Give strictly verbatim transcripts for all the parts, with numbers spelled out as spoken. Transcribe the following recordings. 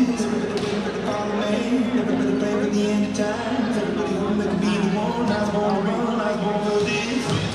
this. Everybody wait for the follow me. Everybody play for the end of time. Everybody home that can be the one. I was born to run, I was born for this.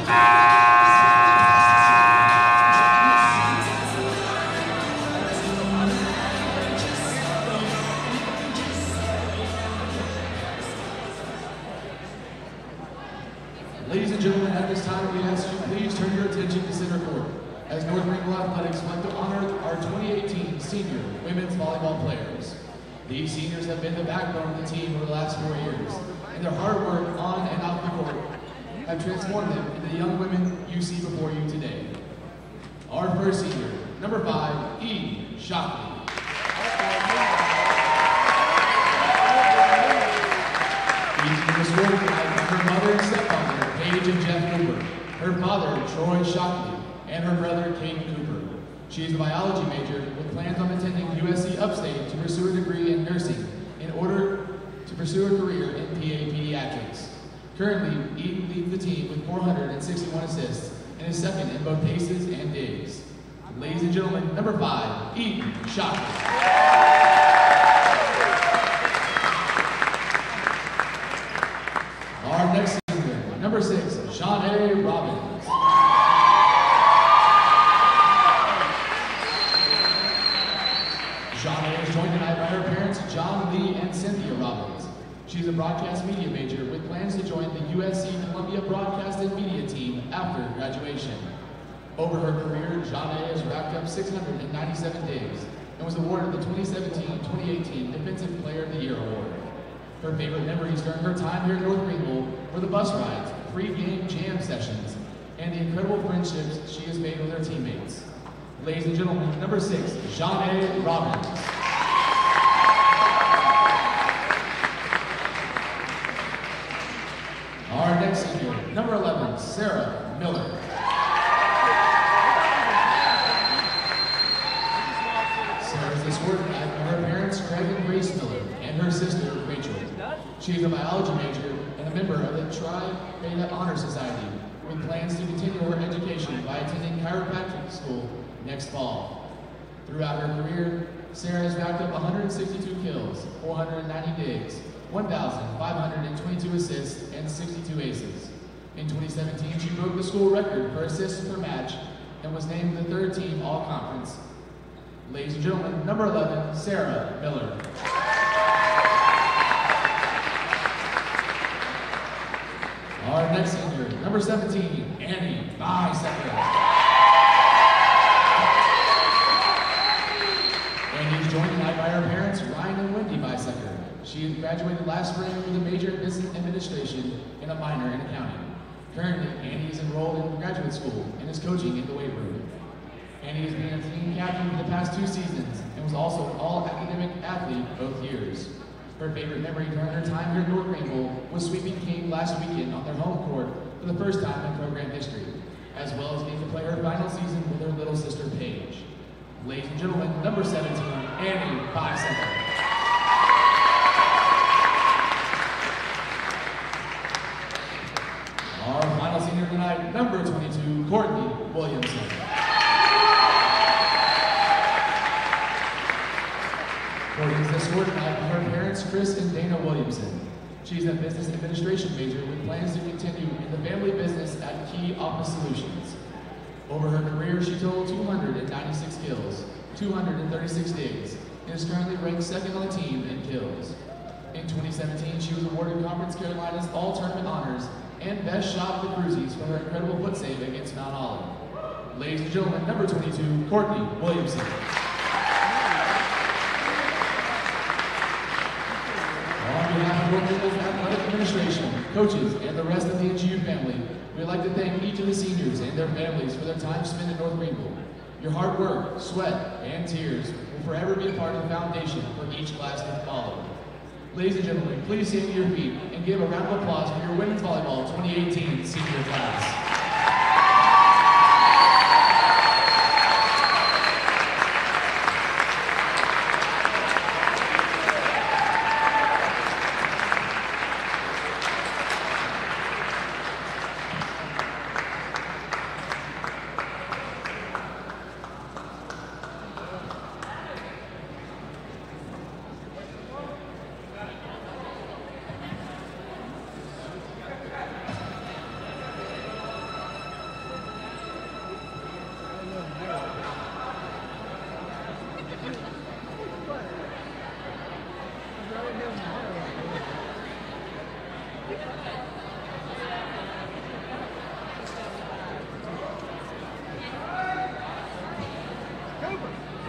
Ladies and gentlemen, at this time, we ask you please turn your attention to center court as North Greenville Athletics would like to honor our twenty eighteen senior women's volleyball players. These seniors have been the backbone of the team over the last four years, and their hard work on and off the court have transformed them into the young women you see before you today. Our first senior, number five, E. Shockley. Each was scored tonight by her mother and stepfather, Paige and Jeff Cooper, her father, Troy Shockley, and her brother, Caden Cooper. She is a biology major with plans on attending U S C Upstate to pursue a degree in nursing in order to pursue a career in P A Pediatrics. Currently, Eden leads the team with four hundred sixty-one assists and is second in both aces and digs. Ladies and gentlemen, number five, Eden Shockley. Our next senior, number six, Shawnee Robbins. Shawnee is joined tonight by her parents, John Lee and Cynthia Robbins. She's a broadcast media major with plans to join the U S C Columbia Broadcast and Media team after graduation. Over her career, Shawnee has racked up six hundred ninety-seven days and was awarded the twenty seventeen twenty eighteen Defensive Player of the Year Award. Her favorite memories during her time here at North Greenville were the bus rides, pre-game jam sessions, and the incredible friendships she has made with her teammates. Ladies and gentlemen, number six, Shawnee Robbins. Our next senior, number eleven, Sarah Miller. Sarah is the sport tonight by her parents, Craig and Grace Miller, and her sister, Rachel. She is a biology major and a member of the Tri Beta Honor Society, with plans to continue her education by attending chiropractic school next fall. Throughout her career, Sarah has racked up one hundred sixty-two kills, four hundred ninety digs, one thousand five hundred twenty-two assists, and sixty-two aces. In twenty seventeen, she broke the school record for assists per match and was named the third team all-conference. Ladies and gentlemen, number eleven, Sarah Miller. Our next senior, number seventeen, Annie Bisecker. Annie is joined tonight by her parents, Ryan and Wendy Bisecker. She graduated last spring with a major in business administration and a minor in accounting. Currently, Annie is enrolled in graduate school and is coaching in the weight room. Annie has been a team captain for the past two seasons and was also an all-academic athlete both years. Her favorite memory during her time here at North Greenville was sweeping King last weekend on their home court for the first time in program history, as well as being to play her final season with her little sister Paige. Ladies and gentlemen, number seventeen, Annie Bisecker. Our final senior tonight, number twenty-two, Courtney Williamson. Courtney is escorted tonight by her parents, Chris and Dana Williamson. She's a business administration major with plans to continue in the family business at Key Office Solutions. Over her career, she totaled two hundred ninety-six kills, two hundred thirty-six digs, and is currently ranked second on the team in kills. In twenty seventeen, she was awarded Conference Carolina's All-Tournament Honors and Best Shot of the Cruzies for her incredible foot save against Mount Olive. Ladies and gentlemen, number twenty-two, Courtney Williamson. On behalf of North Greenville's athletic administration, coaches, and the rest of the N G U family, we'd like to thank each of the seniors and their families for their time spent at North Greenville. Your hard work, sweat, and tears will forever be a part of the foundation for each class that follows. Ladies and gentlemen, please stand to your feet and give a round of applause for your women's volleyball twenty eighteen senior class.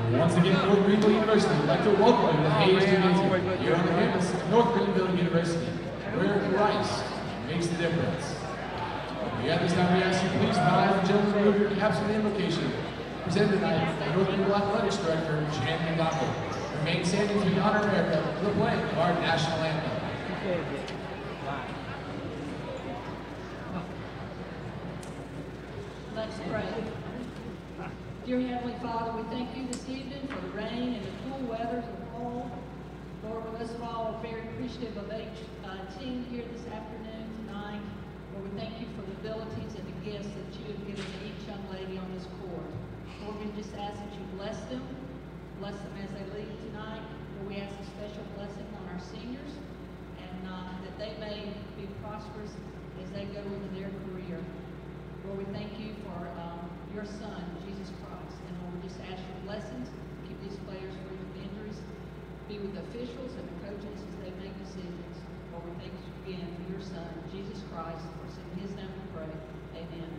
Once again, North Greenville University would like to welcome you to Hayes Gymnasium here on the campus of North Greenville University, where Christ makes the difference. Okay, at this time, we ask you please rise and gentlemen remove your caps for the invocation. Presented tonight by North Greenville Athletics Director Jan McDonald. Remain standing to honor America with the playing of our national anthem. Let's pray. Dear Heavenly Father, we thank you this evening for the rain and the cool weather and the fall. Lord, we most of all are very appreciative of each uh, team here this afternoon, tonight. Lord, we thank you for the abilities and the gifts that you have given to each young lady on this court. Lord, we just ask that you bless them, bless them as they leave tonight. Lord, we ask a special blessing on our seniors, and uh, that they may be prosperous as they go into their career. Lord, we thank you for um, your Son, Jesus Christ. And Lord, we just ask your blessings. Keep these players free from injuries. Be with the officials and the coaches as they make decisions. Lord, we thank you again for your Son, Jesus Christ. For it's in his name we pray. Amen.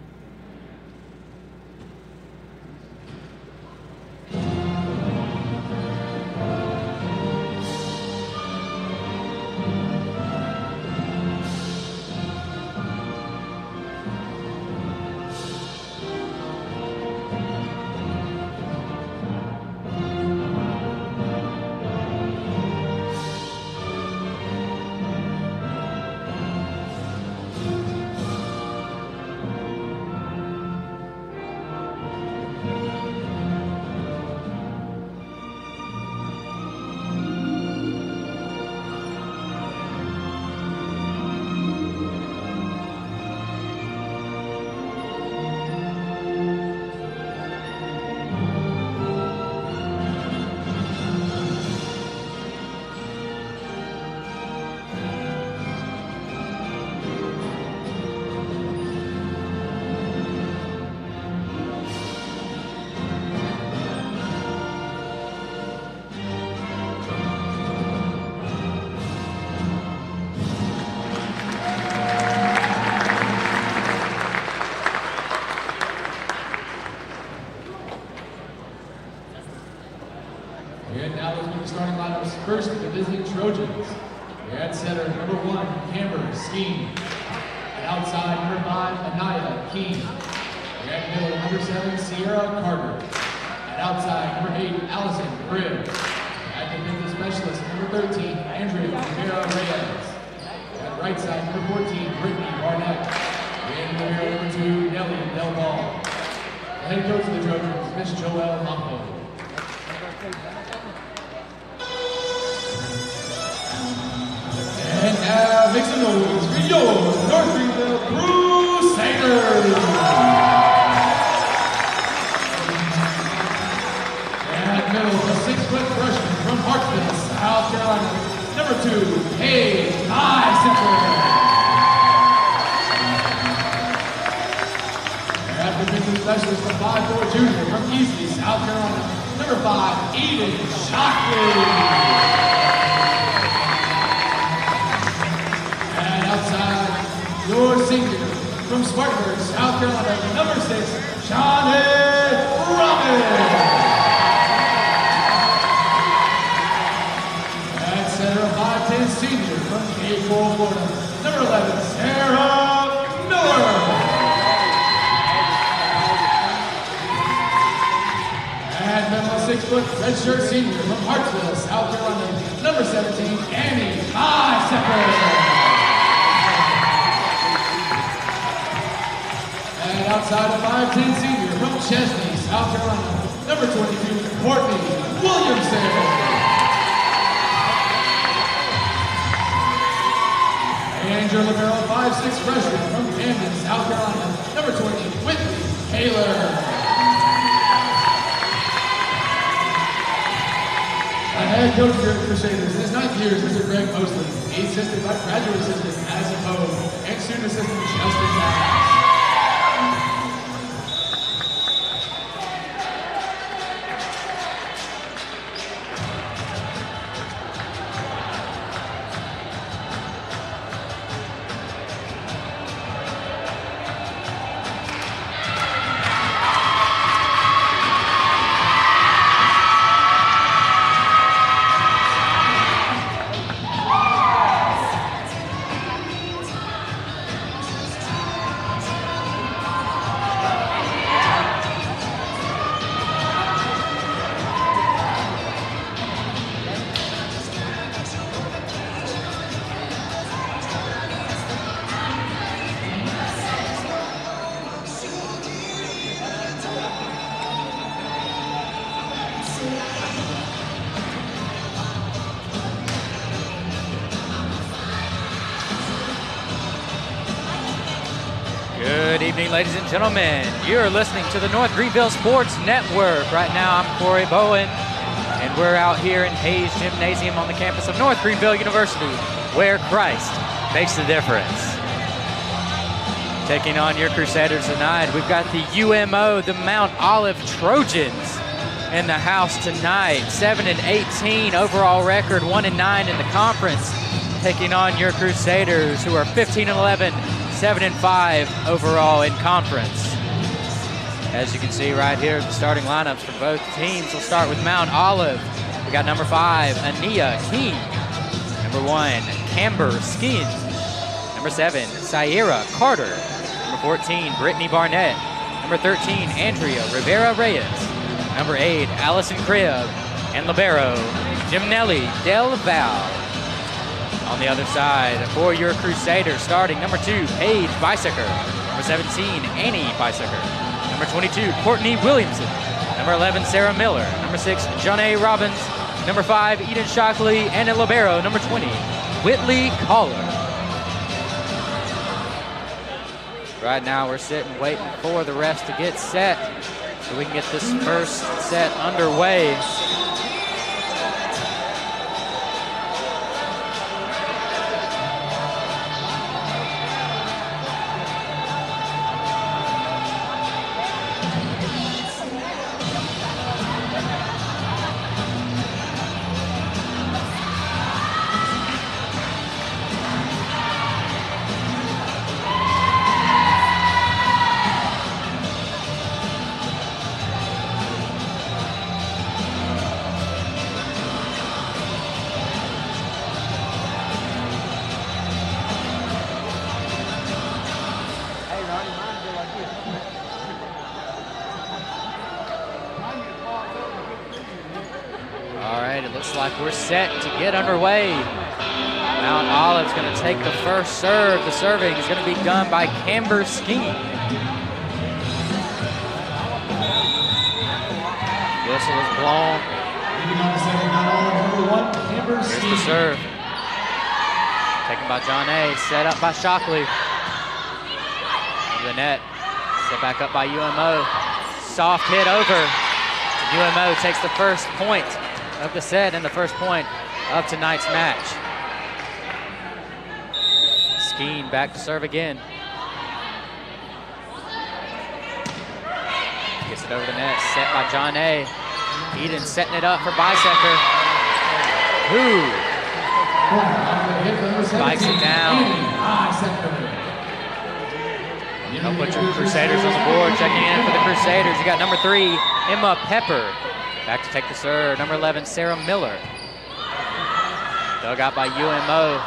First, the visiting Trojans. At center, number one, Camber Skeen. At outside, number five, Anaya Keen. At middle, number seven, Sierra Carter. At outside, number eight, Allison Cribbs. At defensive specialist, number thirteen, Andrea Rivera Reyes. At right side, number fourteen, Brittany Barnett. And number two, Nelly Del Ball. The head coach of the Trojans, Miss Joelle Mampo. And now, make some noise for your North Greenville Crusaders! And middle, the six-foot freshman from Hartsville, South Carolina, number two, Paige Lysinger. And defensive specialist, the five four junior from Eastley, South Carolina, number five, Eden Shockley. Outside, your senior from Spartanburg, South Carolina, number six, Shawnee Robbins. At center, five ten senior from Cape Coral, Florida, number eleven, Sarah Miller. And then a six-foot redshirt senior from Hartsville, South Carolina, number seventeen, Annie Lysinger. Outside of five ten senior from Chesney, South Carolina, number twenty-two, Courtney Williamson. And your libero five six freshman from Camden, South Carolina, number twenty, Whitney Taylor. The head coach here at Crusaders, in his ninth year is Mister Greg Mosley. He's assisted by graduate assistant Madison Poe and student assistant Justin Bass. Good evening, ladies and gentlemen. You're listening to the North Greenville Sports Network. Right now, I'm Corey Bowen, and we're out here in Hayes Gymnasium on the campus of North Greenville University, where Christ makes the difference. Taking on your Crusaders tonight, we've got the U M O, the Mount Olive Trojans, in the house tonight. seven and eighteen overall record, one and nine in the conference. Taking on your Crusaders, who are fifteen and eleven, seven and five overall in conference. As you can see right here, the starting lineups for both teams. We'll start with Mount Olive. We got number five, Ania King. Number one, Camber Skin. Number seven, Sierra Carter. Number fourteen, Brittany Barnett. Number thirteen, Andrea Rivera Reyes. Number eight, Allison Cribb. And libero, Jimnelli Del Val. On the other side, for your Crusaders, starting number two, Paige Bisecker. Number seventeen, Annie Bisecker. Number twenty-two, Courtney Williamson. Number eleven, Sarah Miller. Number six, Johnny Robbins. Number five, Eden Shockley. And in libero, number twenty, Whitley Collar. Right now, we're sitting waiting for the refs to get set so we can get this first set underway. We're set to get underway. Mount Olive's going to take the first serve. The serving is going to be done by Camber Skeen. Whistle is blown. Here's the serve. Taken by John A. Set up by Shockley. Over the net. Set back up by U M O. Soft hit over. U M O takes the first point of the set and the first point of tonight's match. Skeen back to serve again. Gets it over the net, set by John A. Eden setting it up for Bisecker, who spikes it down. I'll put your Crusaders on the board. Checking in for the Crusaders, you got number three, Emma Pepper. Back to take the serve, number eleven, Sarah Miller. Dug out by U M O.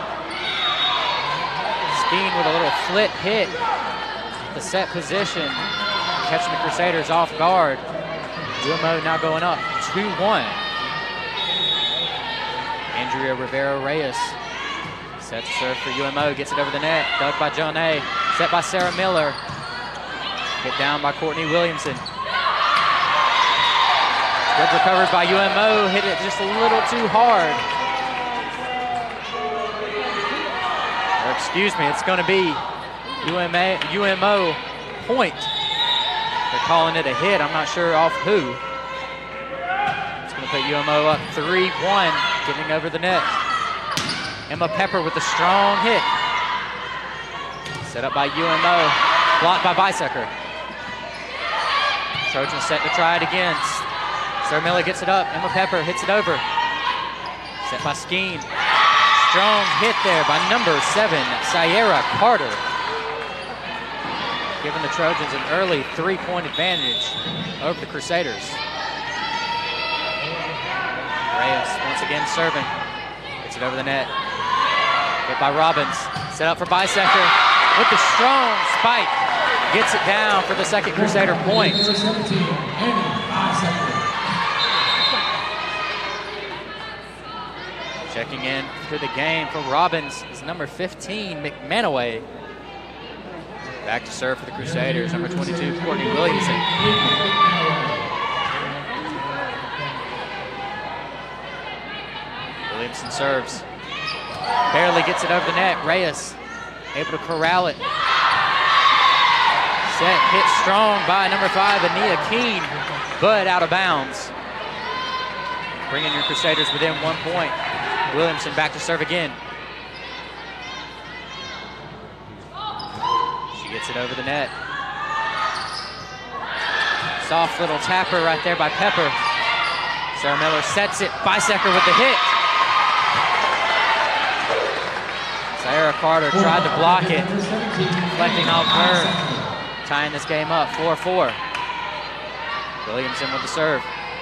Skeen with a little flit hit. The set position, catching the Crusaders off guard. U M O now going up two one. Andrea Rivera Reyes sets the serve for U M O, gets it over the net. Dug by John A. Set by Sarah Miller. Hit down by Courtney Williamson. Good recovers by U M O, hit it just a little too hard. Or excuse me, it's going to be U M A, U M O point. They're calling it a hit, I'm not sure off who. It's going to put U M O up three one, getting over the net. Emma Pepper with a strong hit. Set up by U M O, blocked by Bisecker. Trojans set to try it again. Sarah Miller gets it up. Emma Pepper hits it over. Set by Skeen. Strong hit there by number seven, Sierra Carter. Giving the Trojans an early three-point advantage over the Crusaders. Reyes once again serving. Gets it over the net. Hit by Robbins. Set up for Bisecker with the strong spike. Gets it down for the second Crusader point. Number seventeen, Annie Bisecker. Checking in to the game for Robbins is number fifteen, McManaway. Back to serve for the Crusaders, number twenty-two, Courtney Williamson. Williamson serves. Barely gets it over the net. Reyes able to corral it. Set, hit strong by number five, Ania Keene, but out of bounds. Bringing your Crusaders within one point. Williamson back to serve again. She gets it over the net. Soft little tapper right there by Pepper. Sarah Miller sets it. Bisecker with the hit. Sarah Carter tried to block it, deflecting off her, tying this game up four four. Williamson with the serve.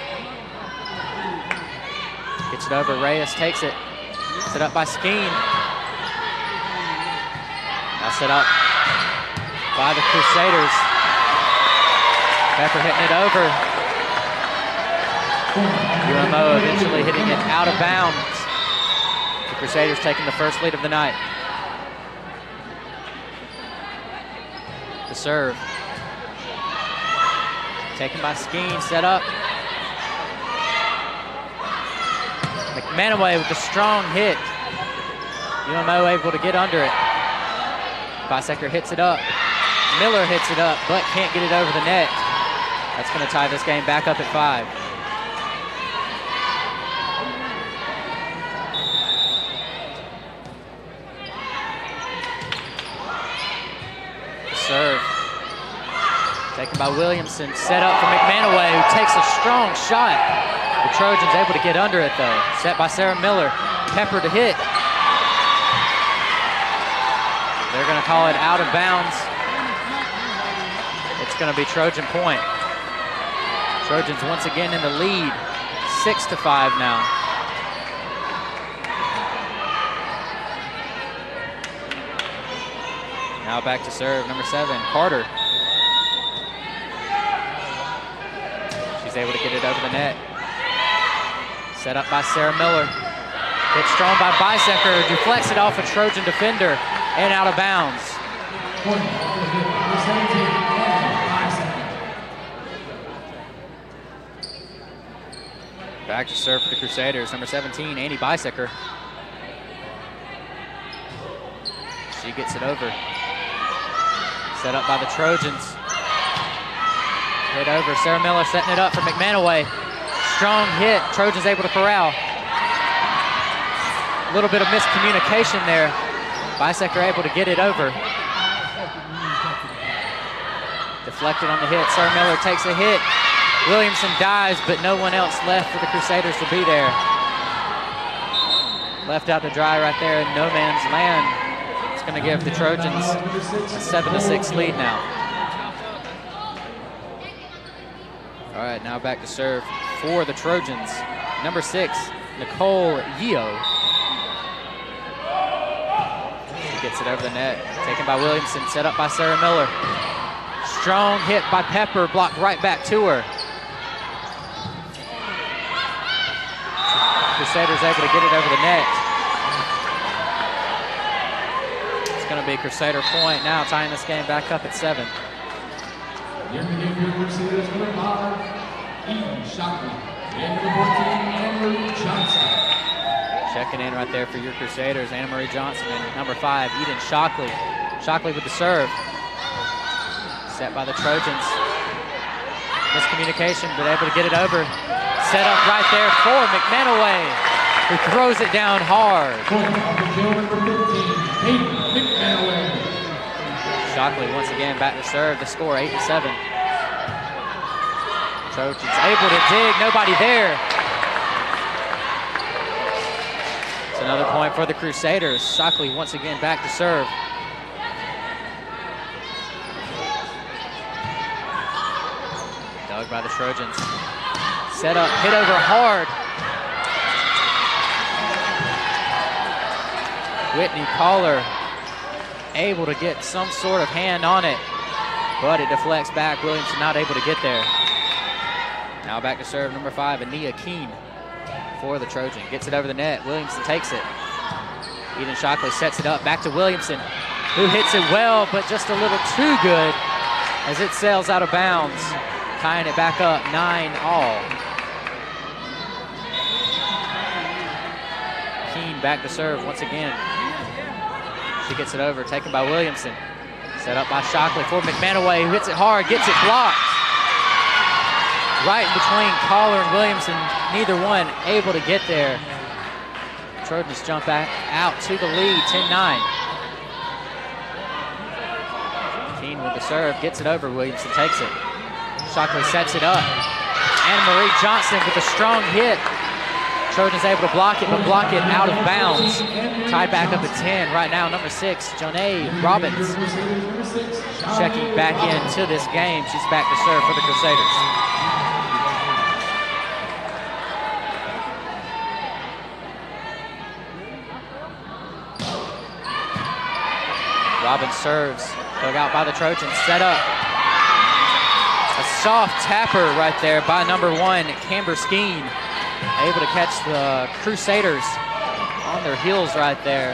Gets it over, Reyes takes it. Set up by Skeen. Now set up by the Crusaders. Pepper hitting it over. U M O eventually hitting it out of bounds. The Crusaders taking the first lead of the night. The serve. Taken by Skeen, set up. McManaway with the strong hit. U M O able to get under it. Bisecker hits it up. Miller hits it up, but can't get it over the net. That's going to tie this game back up at five. The serve. Taken by Williamson, set up for McManaway, who takes a strong shot. The Trojans able to get under it though. Set by Sarah Miller, Pepper to hit. They're gonna call it out of bounds. It's gonna be Trojan point. Trojans once again in the lead, six to five now. Now back to serve, number seven, Carter. She's able to get it over the net. Set up by Sarah Miller. Hit strong by Bisecker, deflects it off a Trojan defender and out of bounds. Back to serve for the Crusaders, number seventeen, Annie Bisecker. She gets it over. Set up by the Trojans. Hit over, Sarah Miller setting it up for McManaway. Strong hit, Trojans able to corral. A little bit of miscommunication there. Bisecker able to get it over. Deflected on the hit, Sarah Miller takes a hit. Williamson dives, but no one else left for the Crusaders to be there. Left out to dry right there in no man's land. It's gonna give the Trojans a seven to six lead now. All right, now back to serve for the Trojans. Number six, Nicole Yeo. She gets it over the net. Taken by Williamson, set up by Sarah Miller. Strong hit by Pepper, blocked right back to her. Crusaders able to get it over the net. It's gonna be Crusader point now, tying this game back up at seven. Here in the game for Crusaders, number five, Eden Shockley. And number fourteen, Anna-Marie Johnson. Checking in right there for your Crusaders, Anna-Marie Johnson, and number five, Eden Shockley. Shockley with the serve. Set by the Trojans. Miscommunication, but able to get it over. Set up right there for McManaway, who throws it down hard. Shockley once again back to serve. The score eight to seven. Trojans able to dig, nobody there. It's another point for the Crusaders. Shockley once again back to serve. Dug by the Trojans. Set up, hit over hard. Whitney Collar able to get some sort of hand on it, but it deflects back. Williamson not able to get there. Now back to serve number five, Ania Keene for the Trojan. Gets it over the net, Williamson takes it. Eden Shockley sets it up, back to Williamson, who hits it well, but just a little too good as it sails out of bounds, tying it back up nine all. Keene back to serve once again. She gets it over, taken by Williamson. Set Set up by Shockley for McManaway, who hits it hard, gets it blocked. Right in between Collar and Williamson, neither one able to get there. Trojans jump back out to the lead, ten nine. Keene with the serve, gets it over, Williamson takes it. Shockley sets it up. Anna Marie Johnston with a strong hit. Trojans able to block it, but block it out of bounds. Tied back up at ten. Right now, number six, Jonae Robbins, checking back into this game. She's back to serve for the Crusaders. Robbins serves, dug out by the Trojans, set up. A soft tapper right there by number one, Camber Skeen. Able to catch the Crusaders on their heels right there.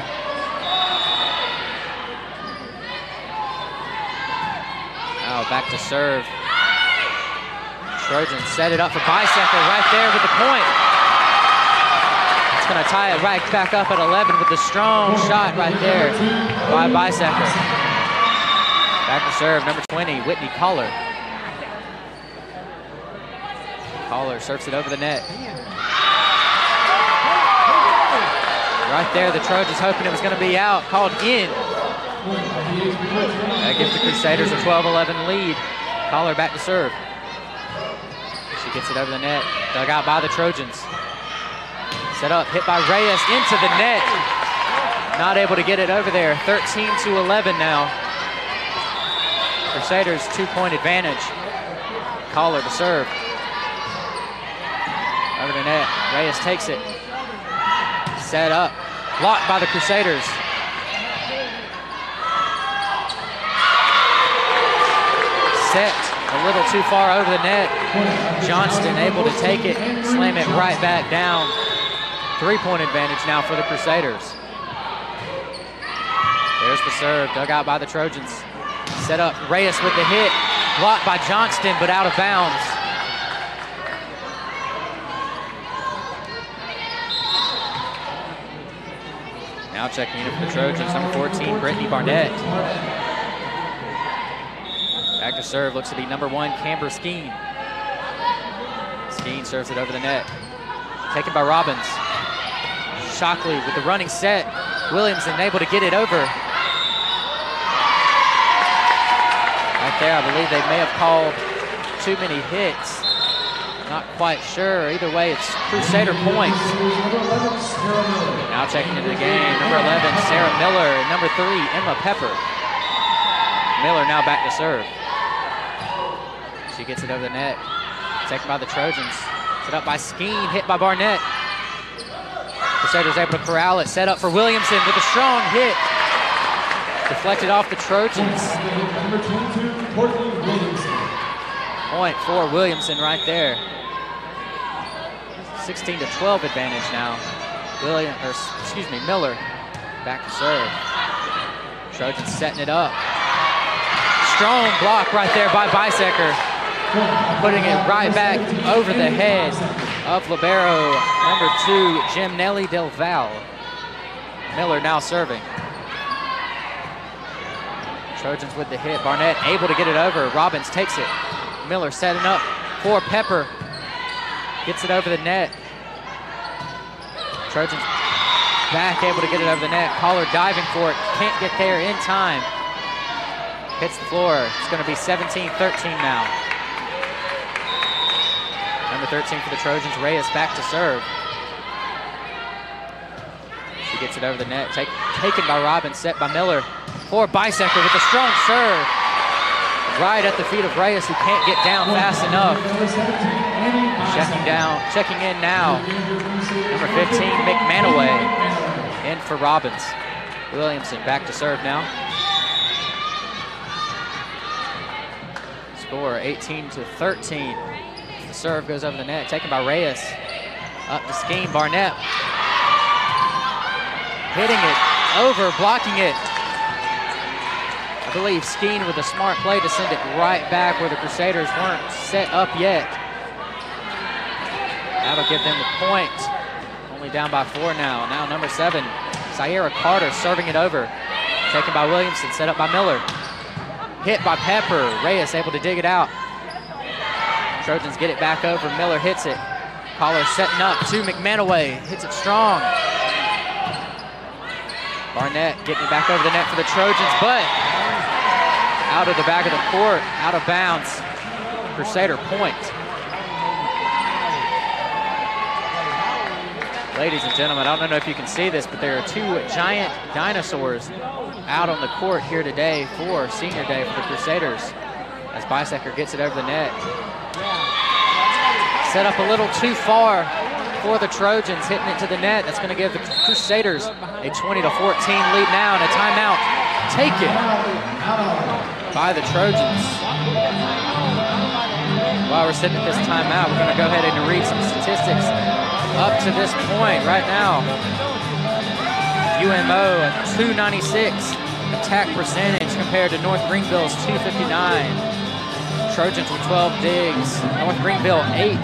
Now back to serve. Trojans set it up for Bisecker right there with the point. It's going to tie it right back up at eleven with the strong shot right there by Bisecker. Back to serve, number twenty, Whitney Collar. Collar serves it over the net. Right there, the Trojans hoping it was going to be out, called in. That gives the Crusaders a twelve eleven lead. Collar back to serve. She gets it over the net, dug out by the Trojans. Set up, hit by Reyes into the net. Not able to get it over there, thirteen to eleven now. Crusaders two-point advantage. Collar to serve. Over the net, Reyes takes it. Set up, blocked by the Crusaders. Set a little too far over the net. Johnston able to take it, slam it right back down. Three-point advantage now for the Crusaders. There's the serve, dug out by the Trojans. Set up, Reyes with the hit, blocked by Johnston, but out of bounds. Now checking in for the Trojans, number fourteen, Brittany Barnett. Back to serve, looks to be number one, Camber Skeen. Skeen serves it over the net. Taken by Robbins. Shockley with the running set. Williamson able to get it over. Right there, I believe they may have called too many hits. Not quite sure. Either way, it's Crusader points. Now checking into the game, number eleven, Sarah Miller, and number three, Emma Pepper. Miller now back to serve. She gets it over the net. Taken by the Trojans. Set up by Skeen, hit by Barnett. Crusaders able to corral it, set up for Williamson with a strong hit. Deflected off the Trojans. Point for Williamson right there. sixteen to twelve advantage now. William, or excuse me, Miller back to serve. Trojans setting it up. Strong block right there by Bisecker. Putting it right back over the head of libero number two, Jimnelli Del Val. Miller now serving. Trojans with the hit. Barnett able to get it over. Robbins takes it. Miller setting up for Pepper. Gets it over the net. Trojans back, able to get it over the net. Collar diving for it. Can't get there in time. Hits the floor. It's going to be seventeen thirteen now. Number thirteen for the Trojans, Reyes back to serve. She gets it over the net. Take, taken by Robbins, set by Miller. For Bisecker with a strong serve. Right at the feet of Reyes, who can't get down fast enough. Checking down, checking in now. Number fifteen, McManaway, in for Robbins. Williamson back to serve now. Score eighteen to thirteen. The serve goes over the net, taken by Reyes. Up to Skeen, Barnett. Hitting it over, blocking it. I believe Skeen with a smart play to send it right back where the Crusaders weren't set up yet. That'll give them the point. Only down by four now. Now number seven, Sierra Carter serving it over. Taken by Williamson, set up by Miller. hit by Pepper. Reyes able to dig it out. Trojans get it back over. Miller hits it. Collar setting up to McManaway. Hits it strong. Barnett getting it back over the net for the Trojans, but out of the back of the court, out of bounds. Crusader point. Ladies and gentlemen, I don't know if you can see this, but there are two giant dinosaurs out on the court here today for senior day for the Crusaders as Bisecker gets it over the net. Set up a little too far for the Trojans, hitting it to the net. That's going to give the Crusaders a twenty to fourteen lead now, and a timeout taken by the Trojans. While we're sitting at this timeout, we're going to go ahead and read some statistics up to this point. Right now, U M O at two ninety-six attack percentage compared to North Greenville's two fifty-nine. Trojans with twelve digs, North Greenville eight.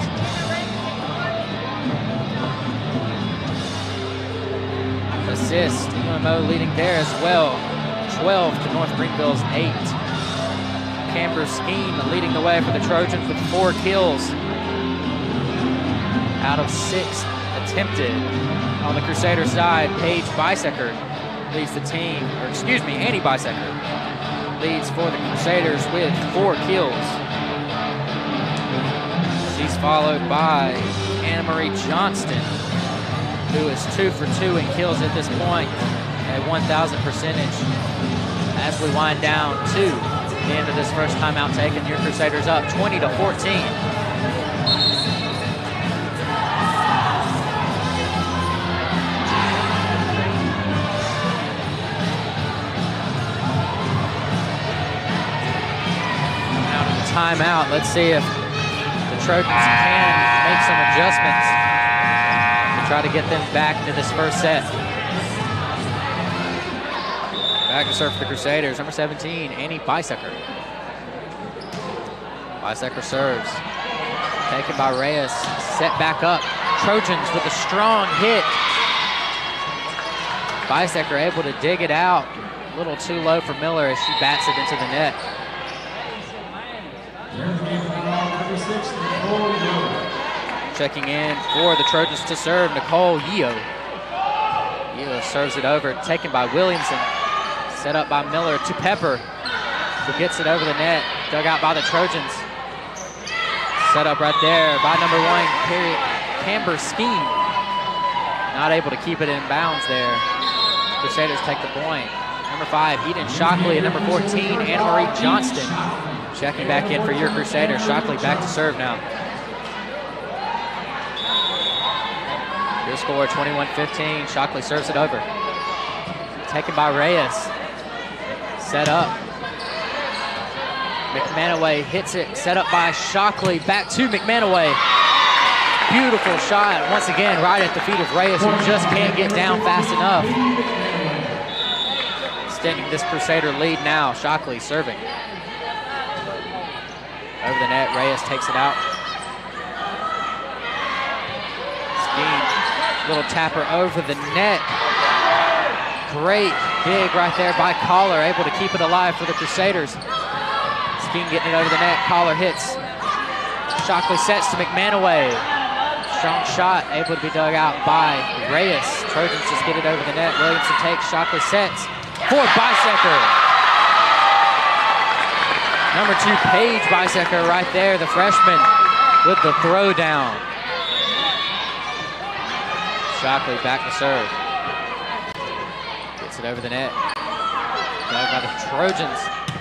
Assist, U M O leading there as well, twelve to North Greenville's eight. Camber Skeen leading the way for the Trojans with four kills out of six attempted. On the Crusader side, Paige Bisecker leads the team, or excuse me, Annie Bisecker leads for the Crusaders with four kills. She's followed by Anna Marie Johnston, who is two for two in kills at this point, a one thousand percentage. As we wind down to the end of this first timeout taken, your Crusaders up twenty to fourteen. Out of the timeout, let's see if the Trojans can make some adjustments to try to get them back into this first set. Back to serve for the Crusaders, number seventeen, Annie Bisecker. Bisecker serves, taken by Reyes, set back up. Trojans with a strong hit. Bisecker able to dig it out. A little too low for Miller as she bats it into the net. Checking in for the Trojans to serve, Nicole Yeo. Yeo serves it over, taken by Williamson. Set up by Miller to Pepper, who gets it over the net, dug out by the Trojans. Set up right there by number one, Camber Skeen. Not able to keep it in bounds there. Crusaders take the point. Number five, Eden Shockley, and number fourteen, Anna Marie Johnston. Checking back in for your Crusaders. Shockley back to serve now. Your score, twenty-one fifteen. Shockley serves it over. Taken by Reyes. Set up. McManaway hits it. Set up by Shockley. Back to McManaway. Beautiful shot. Once again, right at the feet of Reyes, who just can't get down fast enough. Extending this Crusader lead now. Shockley serving. Over the net. Reyes takes it out. Skeen. Little tapper over the net. Great dig right there by Collar, able to keep it alive for the Crusaders. Skeen getting it over the net. Collar hits. Shockley sets to McManaway. Strong shot, able to be dug out by Reyes. Trojans just get it over the net. Williamson takes. Shockley sets for Bisecker. Number two, Paige Bisecker right there, the freshman with the throw down. Shockley back to serve. Gets it over the net. Dug by the Trojans.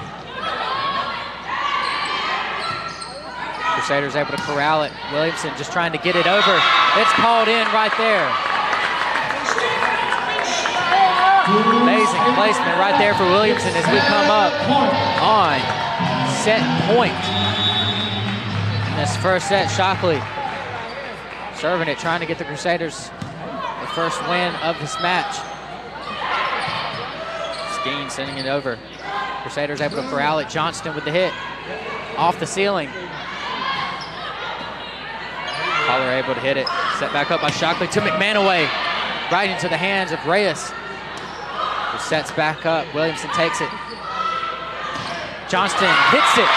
Crusaders able to corral it. Williamson just trying to get it over. It's called in right there. Amazing placement right there for Williamson as we come up on set point. In this first set, Shockley serving it, trying to get the Crusaders the first win of this match. Skeen sending it over. Crusaders able to corral it. Johnston with the hit. Off the ceiling. Collar able to hit it. Set back up by Shockley to McManaway. Right into the hands of Reyes, who sets back up. Williamson takes it. Johnston hits it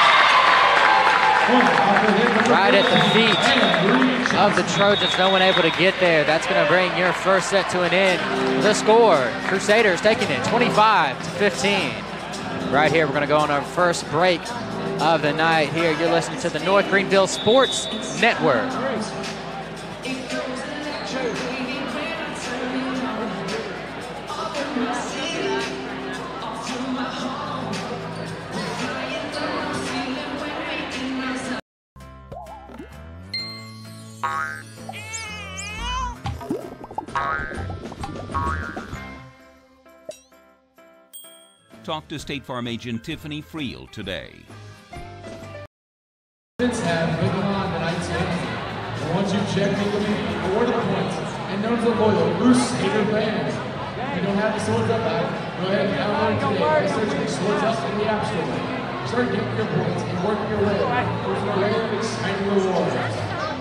right at the feet of the Trojans. No one able to get there. That's going to bring your first set to an end. The score, Crusaders taking it twenty-five to fifteen. Right here, we're going to go on our first break of the night here. You're listening to the North Greenville Sports Network. Talk to State Farm agent Tiffany Friel today. Have taken on tonight's game. And once you've checked in, awarded points, and known to the loyal Crusader fans. If you don't have the Swords Up app, go ahead and download it today by searching Swords Up in the App Store. Start getting your points and working your way towards an array of exciting rewards.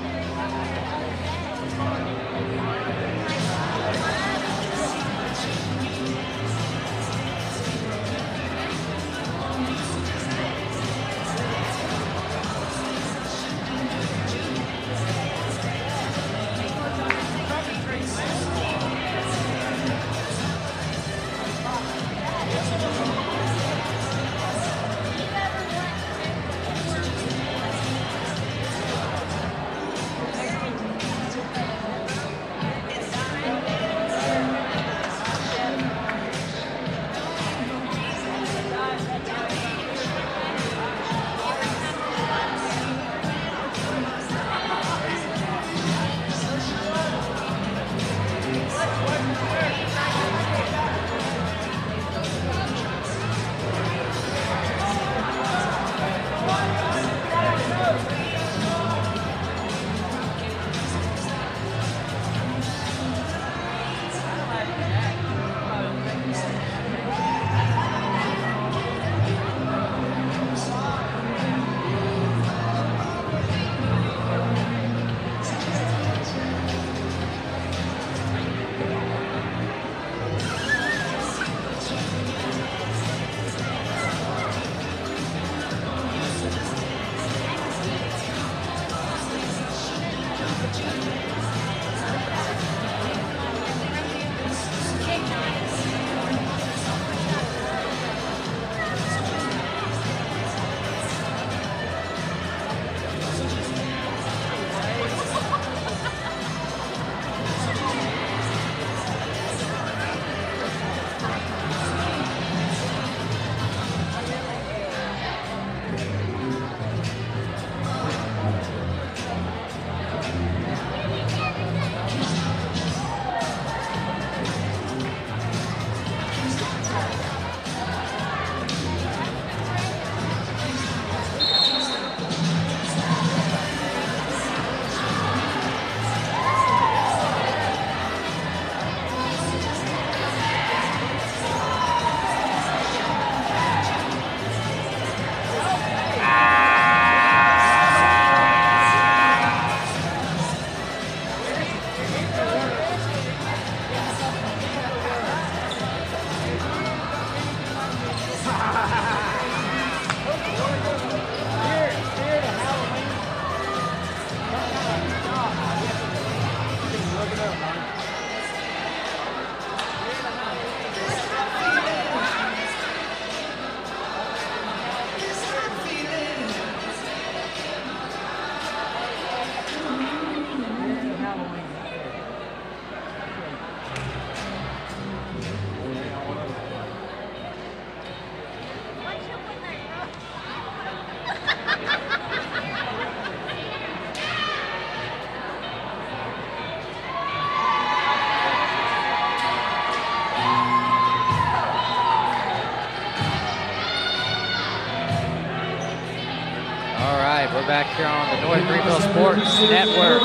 We're back here on the North Greenville Sports Network.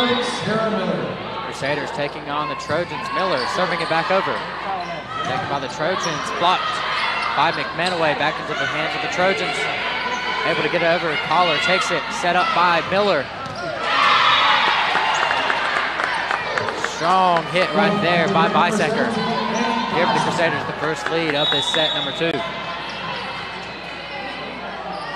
Crusaders taking on the Trojans. Miller serving it back over. Taken by the Trojans, blocked by McManaway, back into the hands of the Trojans. Able to get it over. Collar takes it, set up by Miller. Strong hit right there by Bisecker. Give the Crusaders the first lead of this set, number two.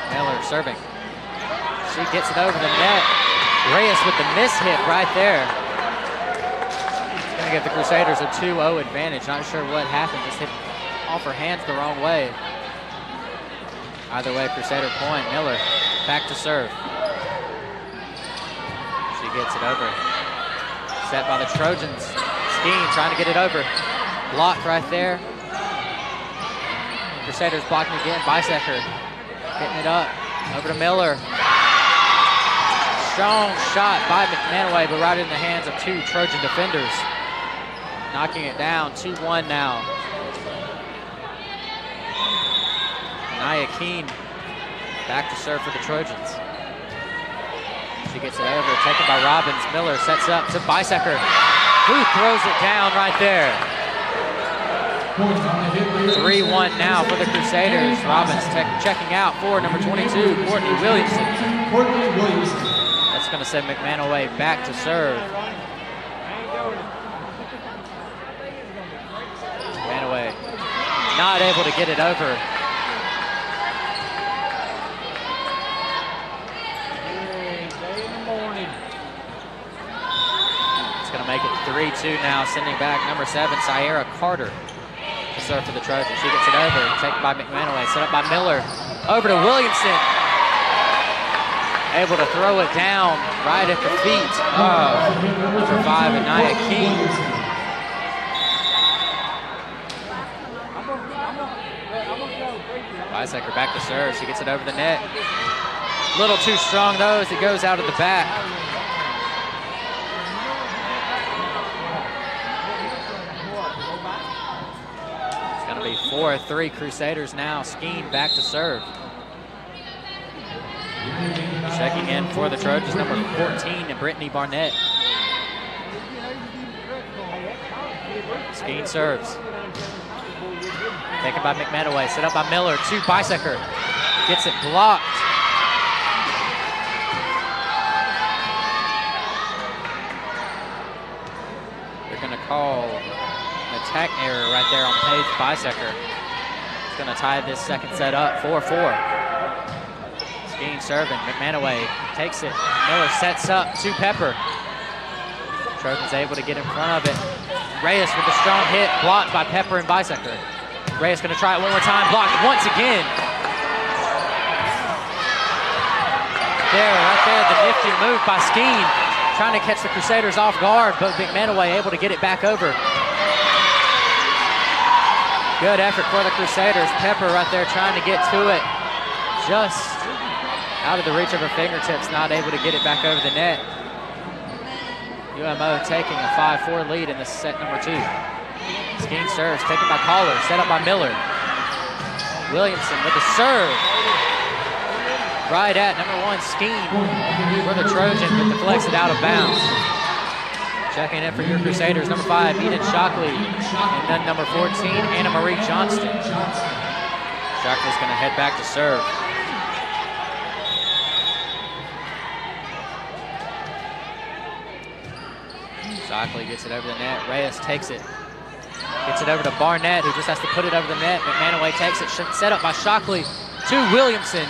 Crusaders serving. She gets it over the net. Reyes with the miss hit right there. It's gonna give the Crusaders a two oh advantage. Not sure what happened, just hit off her hands the wrong way. Either way, Crusader point. Miller back to serve. She gets it over. Set by the Trojans. Skeen trying to get it over. Blocked right there. Crusaders blocking again. Bisecker getting it up. Over to Miller. Strong shot by McManaway, but right in the hands of two Trojan defenders. Knocking it down. two one now. Naya Keene back to serve for the Trojans. She gets it over, taken by Robbins. Miller sets up to Bisecker, who throws it down right there. three one now for the Crusaders. Robbins checking out for number twenty-two, Courtney Williamson. Courtney Williamson. That's going to send McManaway back to serve. McManaway not able to get it over. Gonna make it three two now, sending back number seven, Sierra Carter, to serve for the Trojans. She gets it over, taken by McManaway, set up by Miller. Over to Williamson. Able to throw it down right at the feet of number five, Anaya Keene. Bisecker back to serve. She gets it over the net. A little too strong though as it goes out of the back. four three Crusaders now. Skeen back to serve. Checking in for the Trojans, number fourteen, and Brittany Barnett. Skeen serves. Taken by McManaway, set up by Miller to Bisecker. Gets it blocked. They're gonna call an attack error right there on Paige Bisecker. It's gonna tie this second set up, four four. Skeen serving, McManaway takes it. Miller sets up to Pepper. Trojans able to get in front of it. Reyes with a strong hit, blocked by Pepper and Bisecker. Reyes gonna try it one more time, blocked once again. There, right there, the nifty move by Skeen, trying to catch the Crusaders off guard, but McManaway able to get it back over. Good effort for the Crusaders. Pepper right there trying to get to it. Just out of the reach of her fingertips, not able to get it back over the net. U M O taking a five four lead in this set number two. Skeen serves, taken by Collar, set up by Miller. Williamson with the serve. Right at number one, Skeen for the Trojan, but deflects it out of bounds. Checking in for your Crusaders, number five, Eden Shockley, and then number fourteen, Anna Marie Johnston. Shockley's gonna head back to serve. Shockley gets it over the net. Reyes takes it. Gets it over to Barnett, who just has to put it over the net. McManaway takes it, set up by Shockley to Williamson,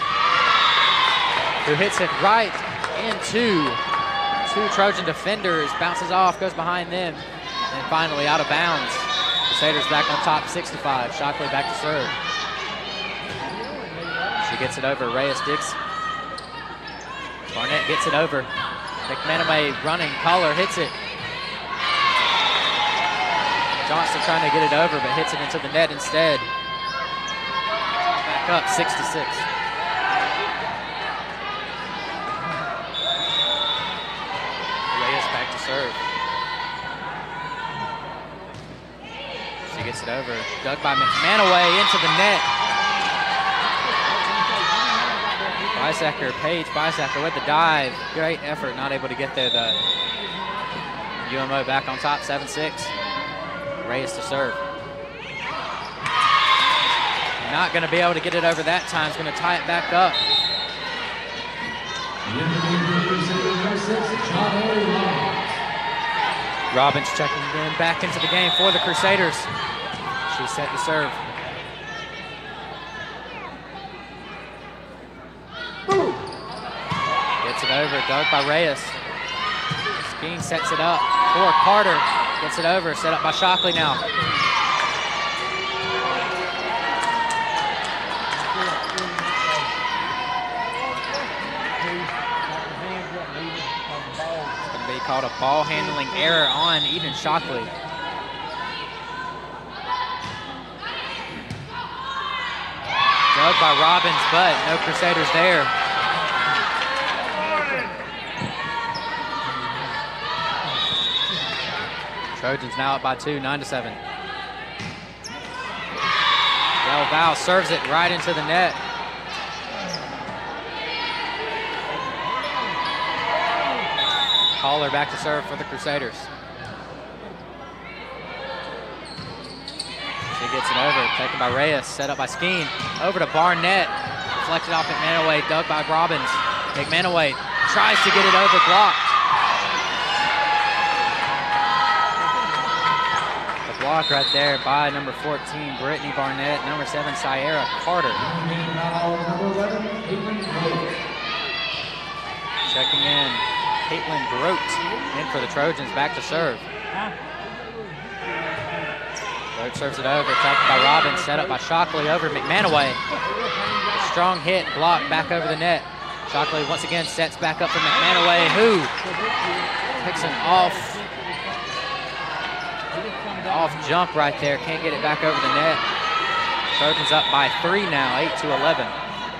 who hits it right into two Trojan defenders, bounces off, goes behind them, and finally out of bounds. Crusaders back on top, six to five. Shockley back to serve. She gets it over. Reyes digs. Barnett gets it over. McManaway running. Collar hits it. Johnston trying to get it over, but hits it into the net instead. Back up, six to six. Reyes back to serve. She gets it over. Dug by McManaway into the net. Bisecker, Paige Bisecker with the dive. Great effort, not able to get there though. U M O back on top, seven six. Reyes to serve. Not going to be able to get it over that time. It's going to tie it back up. Robbins checking in back into the game for the Crusaders. She's set to serve. Gets it over, dug by Reyes. Skeen sets it up for Carter. Gets it over, set up by Shockley now. It's going to be called a ball handling error on Eden Shockley. Dug by Robbins, but no Crusaders there. Trojans now up by two, nine to seven. Del Val serves it right into the net. Caller back to serve for the Crusaders. She gets it over, taken by Reyes, set up by Skeen. Over to Barnett, deflected off McManaway, dug by Robbins. McManaway tries to get it over, blocked. The block right there by number fourteen, Brittany Barnett, number seven, Sierra Carter. Checking in, Caitlin Grote in for the Trojans, back to serve. Grote serves it over, taken by Robbins, set up by Shockley over McManaway. A strong hit, blocked back over the net. Shockley once again sets back up for McManaway, who picks an off, off jump right there. Can't get it back over the net. Trojans up by three now, eight to eleven.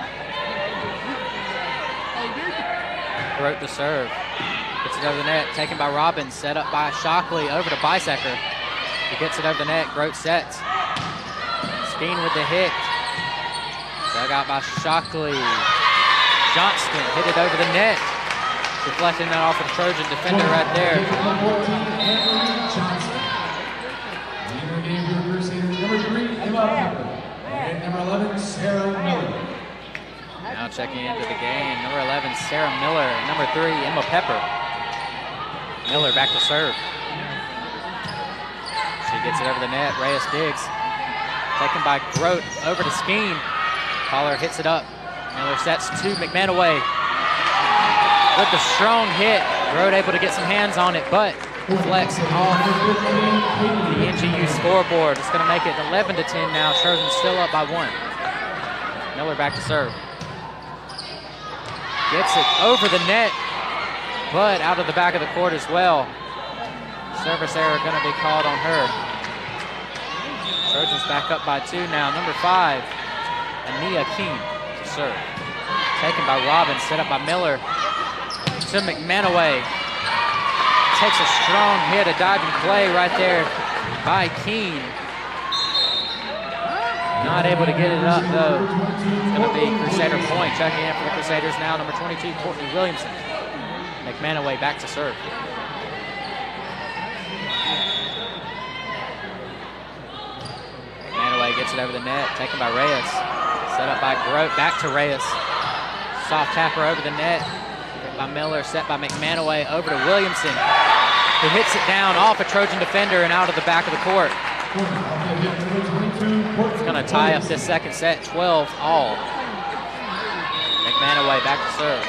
Grote to serve. Gets it over the net, taken by Robbins, set up by Shockley, over to Bisecker. He gets it over the net, Grote sets. Skeen with the hit. Dug out by Shockley. Johnston hit it over the net. Deflecting that off of the Trojan defender right there. Leader game for the Crusaders, number three, Emma Pepper. And number eleven, Sarah Miller. Now checking into the game, number eleven, Sarah Miller. Number three, Emma Pepper. Miller back to serve. She gets it over the net, Reyes digs. Taken by Grote, over to Skeen. Caller hits it up. Miller sets to McManaway. With the strong hit, Grote able to get some hands on it, but deflects off the N G U scoreboard. It's gonna make it eleven to ten now. Trojans still up by one. Miller back to serve. Gets it over the net, but out of the back of the court as well. Service error gonna be called on her. Trojans back up by two now. Number five, Ania King to serve. Taken by Robbins, set up by Miller to McManaway. Takes a strong hit, a diving play right there by Keene. Not able to get it up though. It's gonna be Crusader point. Checking in for the Crusaders now, number twenty-two, Courtney Williamson. McManaway back to serve. McManaway gets it over the net, taken by Reyes. Set up by Grote, back to Reyes. Soft tapper over the net. Hit by Miller, set by McManaway, over to Williamson. Who hits it down off a Trojan defender and out of the back of the court. It's gonna tie up this second set, twelve all. McManaway back to serve.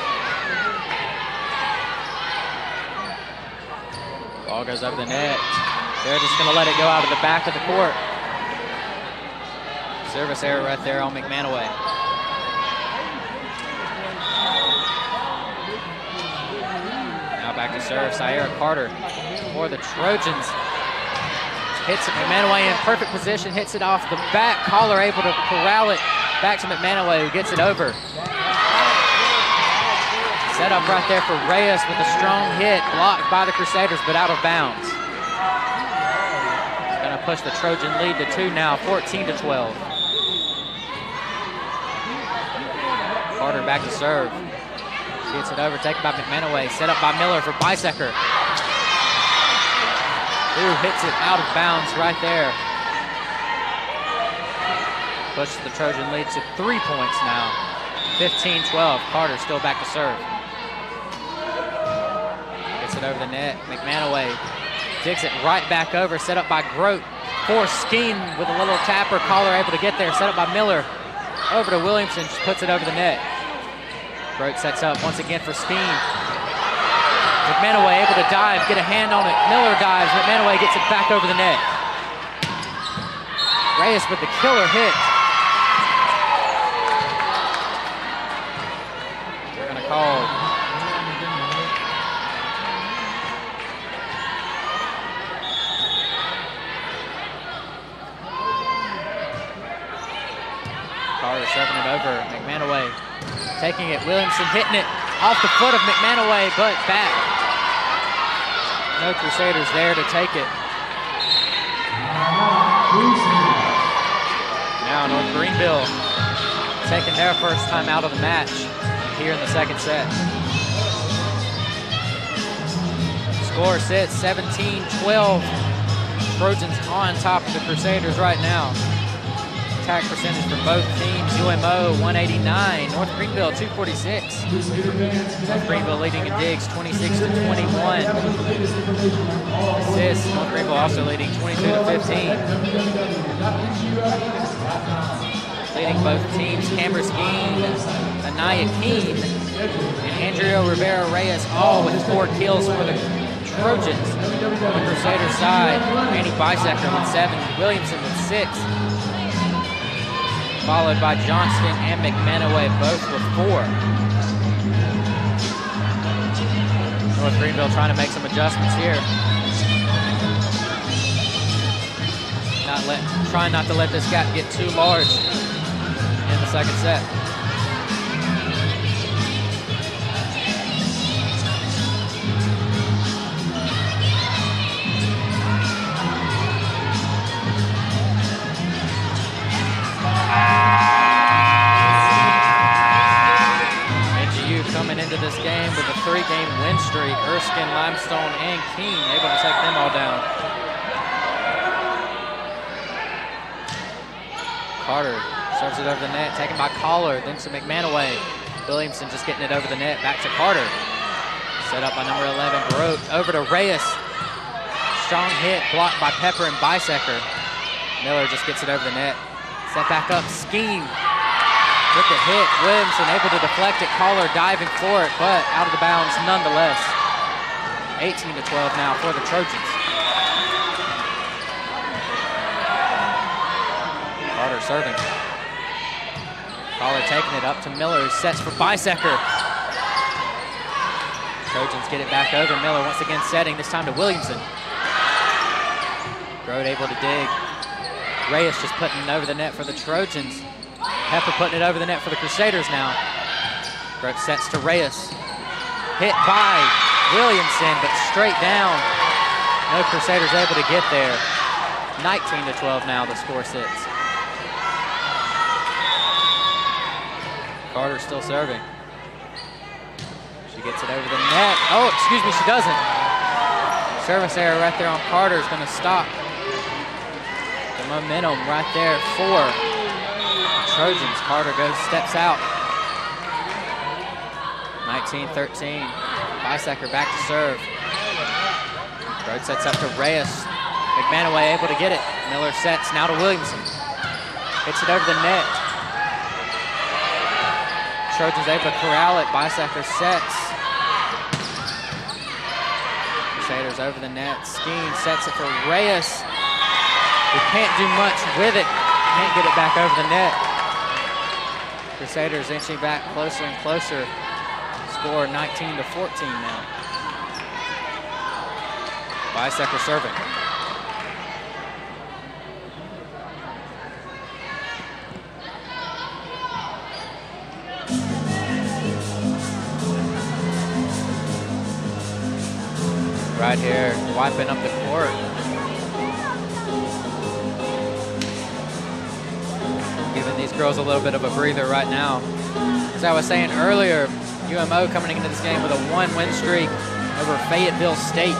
Ball goes over the net. They're just gonna let it go out of the back of the court. Service error right there on McManaway. Now back to serve, Sierra Carter for the Trojans. Hits it, McManaway in perfect position, hits it off the back. Caller able to corral it back to McManaway, who gets it over. Set up right there for Reyes with a strong hit, blocked by the Crusaders, but out of bounds. It's gonna push the Trojan lead to two now, fourteen to twelve. Carter back to serve. Gets it over, taken by McManaway, set up by Miller for Bisecker. Who hits it out of bounds right there. Pushes the Trojan lead to three points now. fifteen twelve, Carter still back to serve. Gets it over the net, McManaway digs it right back over, set up by Grote. For Skeen with a little tapper, Caller able to get there, set up by Miller. Over to Williamson, just puts it over the net. Grote sets up once again for Steen. McManaway able to dive, get a hand on it. Miller dives, McManaway gets it back over the net. Reyes with the killer hit. They're gonna call Carter serving it over. McManaway taking it. Williamson hitting it off the foot of McManaway, but back. No Crusaders there to take it. Now North Greenville taking their first time out of the match here in the second set. Score sits seventeen twelve. Trojans on top of the Crusaders right now. Attack percentage for both teams, U M O one eighty-nine, North Greenville two forty-six. North Greenville leading in digs twenty-six to twenty-one. Assists, North Greenville also leading twenty-two to fifteen. Leading both teams, Cameron Skeen, Anaya Keene, and Andrea Rivera Reyes, all with four kills for the Trojans. On the Crusaders side, Manny Bisecker with seven, Williamson with six. Followed by Johnston and McManaway, both with four. North Greenville trying to make some adjustments here. Not let, trying not to let this gap get too large in the second set. N G U coming into this game with a three-game win streak. Erskine, Limestone, and Keene able to take them all down. Carter serves it over the net, taken by Collar, then to McManaway. Williamson just getting it over the net, back to Carter. Set up by number eleven, Grote, over to Reyes. Strong hit, blocked by Pepper and Bisecker. Miller just gets it over the net. Set back up, Skeen. Took a hit, Williamson able to deflect it, Collar diving for it, but out of the bounds nonetheless. eighteen to twelve now for the Trojans. Carter serving. Collar taking it up to Miller, who sets for Bisecker. Trojans get it back over, Miller once again setting, this time to Williamson. Grote able to dig. Reyes just putting it over the net for the Trojans. Pepper putting it over the net for the Crusaders now. Grote sets to Reyes. Hit by Williamson, but straight down. No Crusaders able to get there. nineteen to twelve now, the score sits. Carter still serving. She gets it over the net. Oh, excuse me, she doesn't. Service error right there on Carter is going to stop the momentum right there for the Trojans. Carter goes, steps out. nineteen thirteen. Bisecker back to serve. Grote sets up to Reyes. McManaway able to get it. Miller sets now to Williamson. Hits it over the net. Trojans able to corral it. Bisecker sets. Crusaders over the net. Skeen sets it for Reyes. He can't do much with it. Can't get it back over the net. Crusaders inching back closer and closer. Score nineteen to fourteen now. Bisecker serving. Right here, wiping up the court. Giving these girls a little bit of a breather right now. As I was saying earlier, U M O coming into this game with a one win streak over Fayetteville State.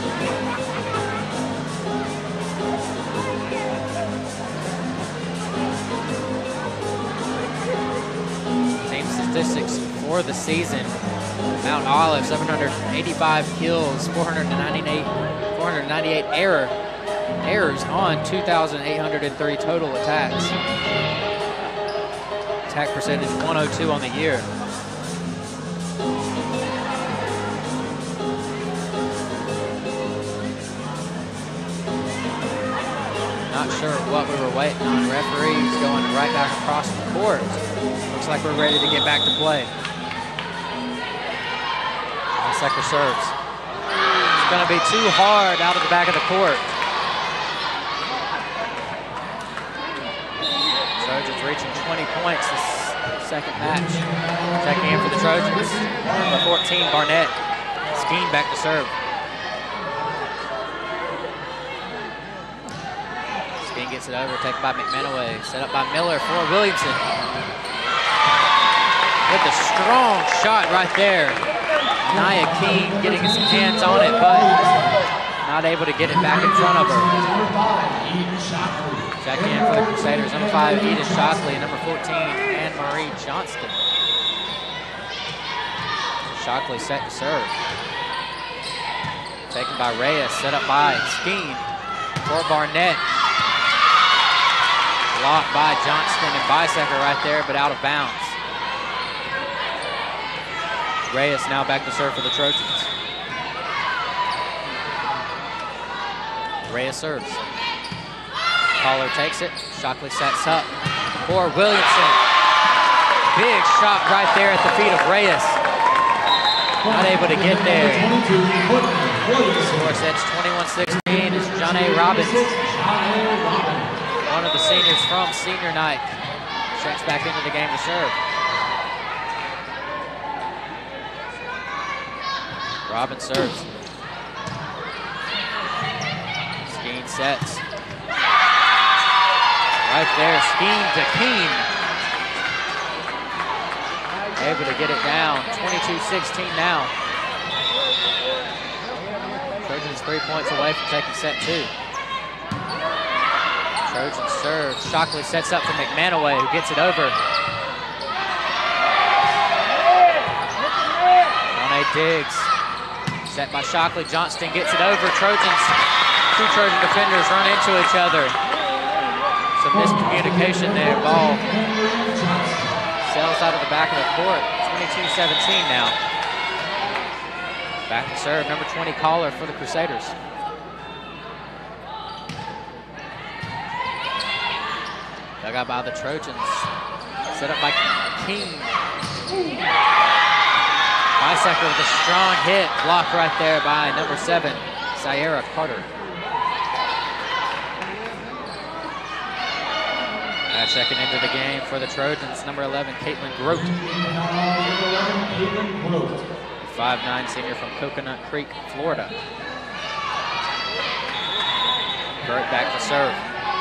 Team statistics for the season. Mount Olive, seven hundred eighty-five kills, four hundred ninety-eight, four hundred ninety-eight error, errors on two thousand eight hundred three total attacks. Attack percentage one oh two on the year. Not sure what we were waiting on. Referees going right back across the court. Looks like we're ready to get back to play. Sector serves. It's going to be too hard out of the back of the court. Trojans reaching twenty points this second match. Checking in for the Trojans. Number fourteen, Barnett. Skeen back to serve. Skeen gets it over, taken by McManaway. Set up by Miller for Williamson. With a strong shot right there. Nia Keene getting some hands on it, but not able to get it back in front of her. Checking in for the Crusaders, number five, Edith Shockley, and number fourteen, Anne-Marie Johnston. Shockley set to serve. Taken by Reyes, set up by Skeen for Barnett. Blocked by Johnston and Bisecker right there, but out of bounds. Reyes now back to serve for the Trojans. Reyes serves. Caller takes it. Shockley sets up for Williamson. Big shot right there at the feet of Reyes. Not able to get there. Score sets twenty-one sixteen. It's John A. Robbins. One of the seniors from senior night. Checks back into the game to serve. Robbins serves. Skeen sets. Right there, Skeen to Keene. Able to get it down, twenty-two sixteen now. Trojans three points away from taking set two. Trojans serve. Shockley sets up for McManaway, who gets it over. Monet digs. Set by Shockley. Johnston gets it over. Trojans, two Trojan defenders run into each other. Some miscommunication there. Ball sails out of the back of the court. twenty-two seventeen now. Back to serve, number twenty caller for the Crusaders. Dug out by the Trojans. Set up by King. Bisecker with a strong hit, blocked right there by number seven, Sierra Carter. Now checking into the game for the Trojans, number eleven, Caitlin Grote. five nine senior from Coconut Creek, Florida. Grote back to serve.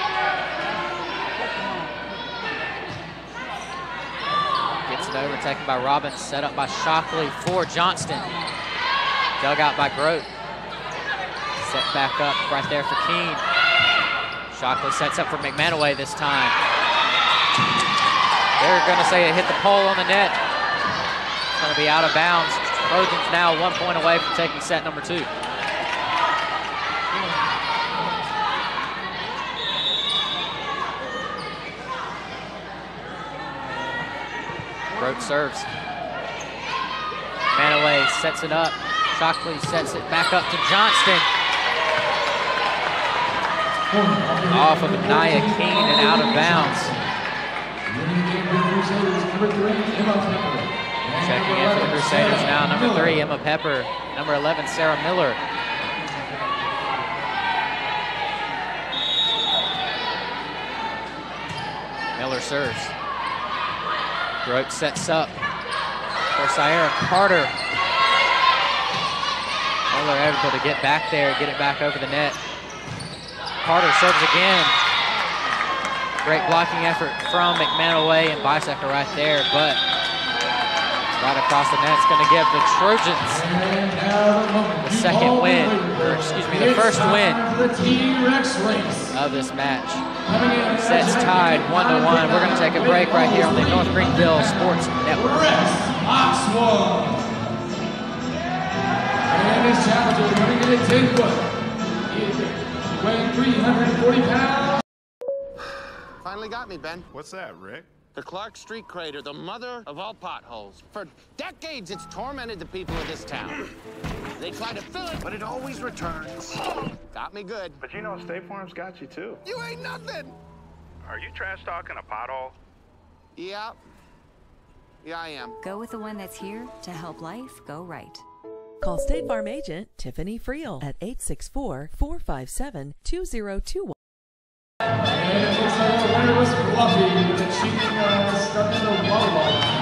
Gets it over, taken by Robbins, set up by Shockley for Johnston. Dug out by Grote. Set back up right there for Keene. Shockley sets up for McManaway this time. They're gonna say it hit the pole on the net. It's gonna be out of bounds. Trojans now one point away from taking set number two. Grote serves. Manaway sets it up. Shockley sets it back up to Johnston. Off of Nia Keene and out of bounds. Checking in for the Crusaders now, number three, Emma Pepper. Number eleven, Sarah Miller. Miller serves. Grote sets up for Sierra Carter. Miller able to get back there, get it back over the net. Carter serves again. Great blocking effort from McManaway and Bisecker right there, but right across the net, it's going to give the Trojans the second win, or excuse me, the first win of this match. Sets tied one to one. We're going to take a break right here on the North Greenville Sports Network. And his challenger coming in at ten foot, weighing three hundred forty pounds. Finally got me, Ben. What's that, Rick? The Clark Street crater, the mother of all potholes. For decades, it's tormented the people of this town. They try to fill it, but it always returns. Got me good. But you know State Farm's got you, too. You ain't nothing! Are you trash talking a pothole? Yeah. Yeah, I am. Go with the one that's here to help life go right. Call State Farm agent Tiffany Friel at eight six four, four five seven, two zero two one. And it looks like the winner was Fluffy with a cheating uh, start in the volleyball.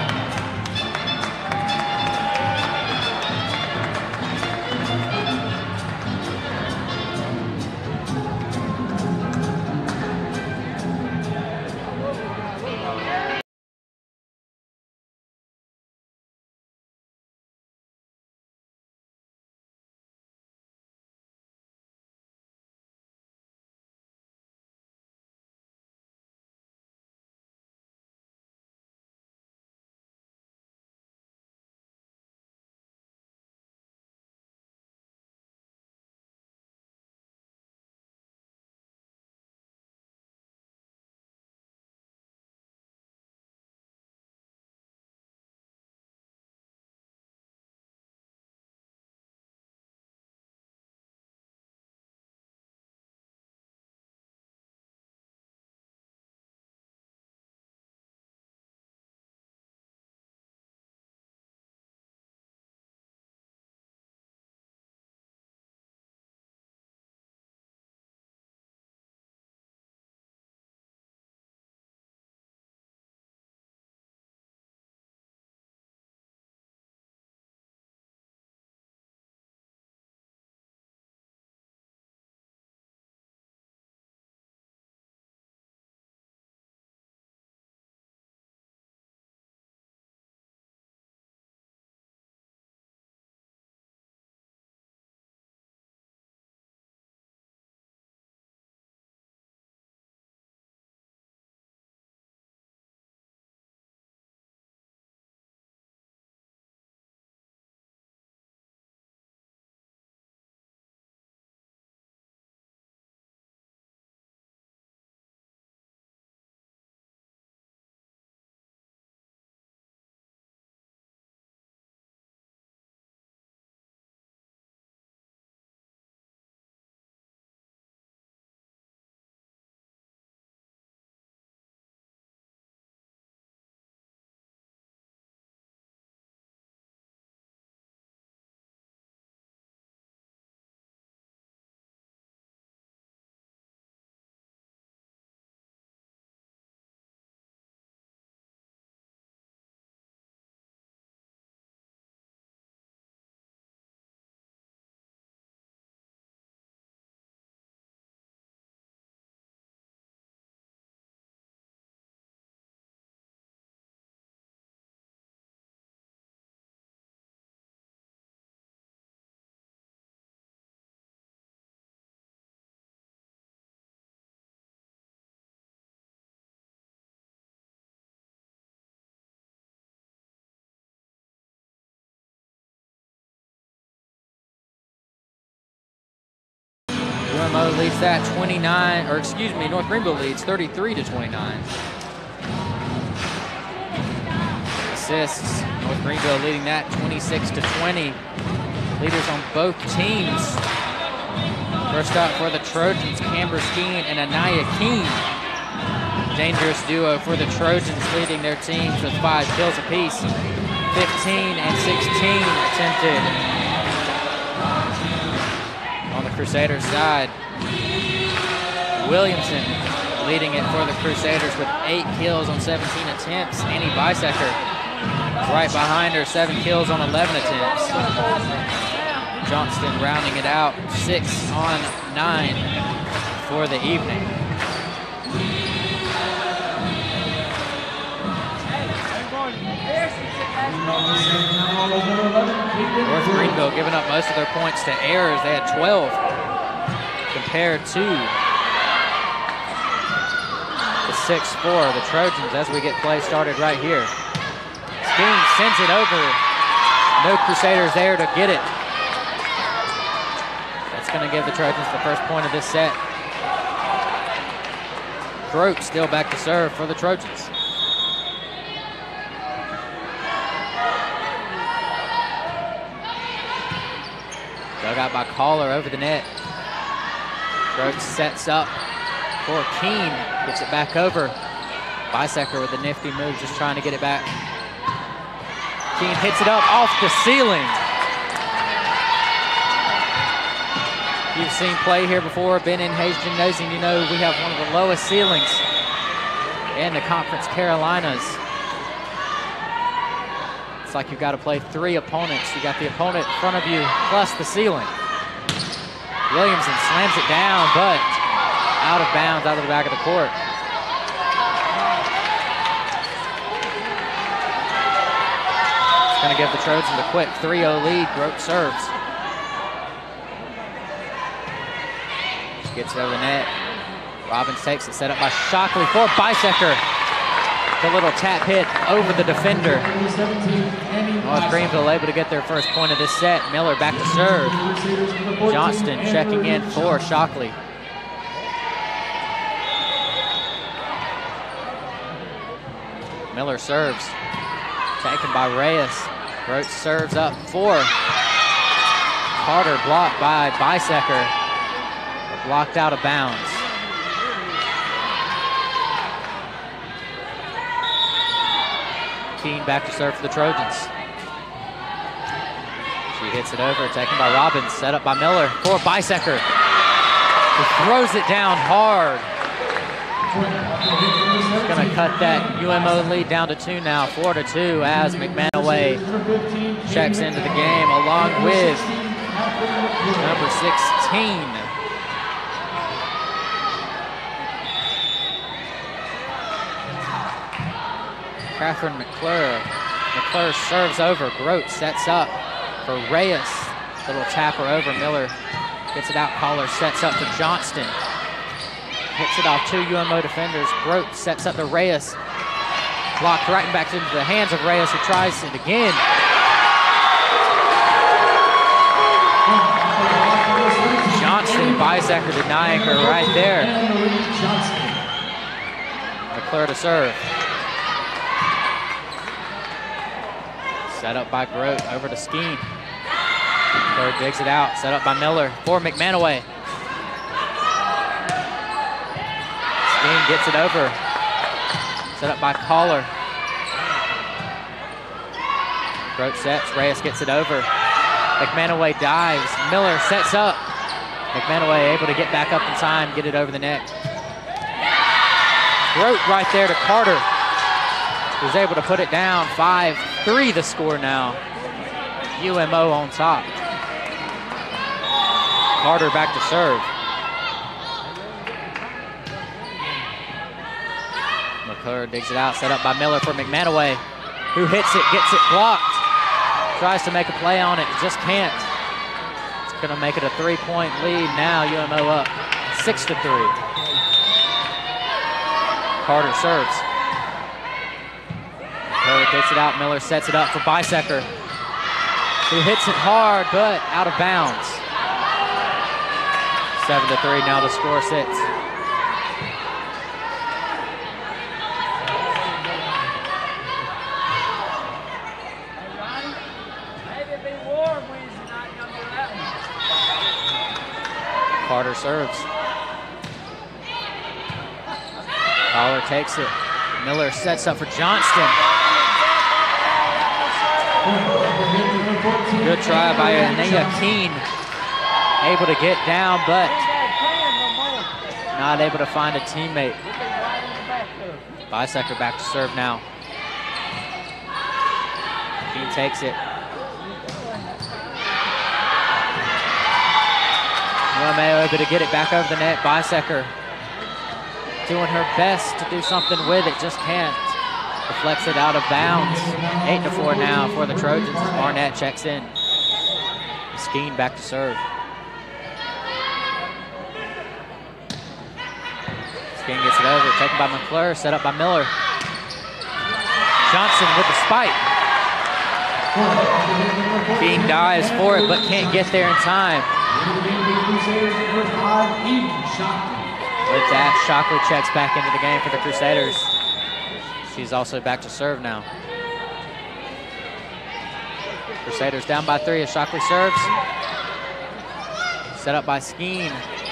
U M O leads that twenty-nine, or excuse me, North Greenville leads thirty-three to twenty-nine. Assists, North Greenville leading that twenty-six to twenty. Leaders on both teams. First up for the Trojans, Camber Skeen and Anaya Keene. Dangerous duo for the Trojans, leading their teams with five kills apiece. fifteen and sixteen attempted. On the Crusaders side, Williamson leading it for the Crusaders with eight kills on seventeen attempts. Annie Bisecker right behind her, seven kills on eleven attempts. Johnston rounding it out, six on nine for the evening. North Greenville giving up most of their points to errors. They had twelve compared to the six four, the Trojans, as we get play started right here. Skeen sends it over. No Crusaders there to get it. That's going to give the Trojans the first point of this set. Grote still back to serve for the Trojans. Dug out by Caller over the net. Groats sets up for Keene. Gets it back over. Bisecker with a nifty move, just trying to get it back. Keene hits it up off the ceiling. You've seen play here before, been in Hayes Gymnasium, you know we have one of the lowest ceilings in the Conference Carolinas. It's like you've got to play three opponents. You got the opponent in front of you plus the ceiling. Williamson slams it down, but out of bounds, out of the back of the court. It's going to give the Trojans a quick three oh lead. Groat serves. Gets it over the net. Robbins takes it, set up by Shockley for Bisecker. The little tap hit over the defender. North Greenville able to get their first point of this set. Miller back to serve. Johnston checking in for Shockley. Miller serves. Taken by Reyes. Groat serves up for Carter, blocked by Bisecker. Blocked out of bounds. Keene back to serve for the Trojans. She hits it over, taken by Robbins, set up by Miller for Bisecker. He throws it down hard. He's gonna cut that U M O lead down to two now, four to two, as McManaway checks into the game along with number sixteen. Catherine McClure. McClure serves over. Groat sets up for Reyes. Little tapper over. Miller gets it out. Caller sets up for Johnston. Hits it off two U M O defenders. Groat sets up to Reyes. Blocked right back into the hands of Reyes, who tries it again. Johnston, Bisecker denying her right there. McClure to serve. Set up by Groat, over to Skeen. Third digs it out, set up by Miller for McManaway. Skeen gets it over. Set up by Caller. Groat sets, Reyes gets it over. McManaway dives, Miller sets up. McManaway able to get back up in time, get it over the net. Groat right there to Carter, who's able to put it down. five three the score now. U M O on top. Carter back to serve. McClure digs it out, set up by Miller for McManaway, who hits it, gets it blocked. Tries to make a play on it, just can't. It's gonna make it a three-point lead now, U M O up, six to three. Carter serves. Miller takes it out, Miller sets it up for Bisecker, who hits it hard, but out of bounds. Seven to three, now the score sits. Carter serves. Caller takes it. Miller sets up for Johnston. Good try by Anaya Keene. Able to get down, but not able to find a teammate. Bisecker back to serve now. Keene takes it. U M A able to get it back over the net. Bisecker doing her best to do something with it, just can't. Deflects it out of bounds. Eight to four now for the Trojans as Barnett checks in. Skeen back to serve. Skeen gets it over, taken by McClure, set up by Miller. Johnson with the spike. Keene dives for it, but can't get there in time. With that, Shockley checks back into the game for the Crusaders. She's also back to serve now. Crusaders down by three as Shockley serves. Set up by Skeen.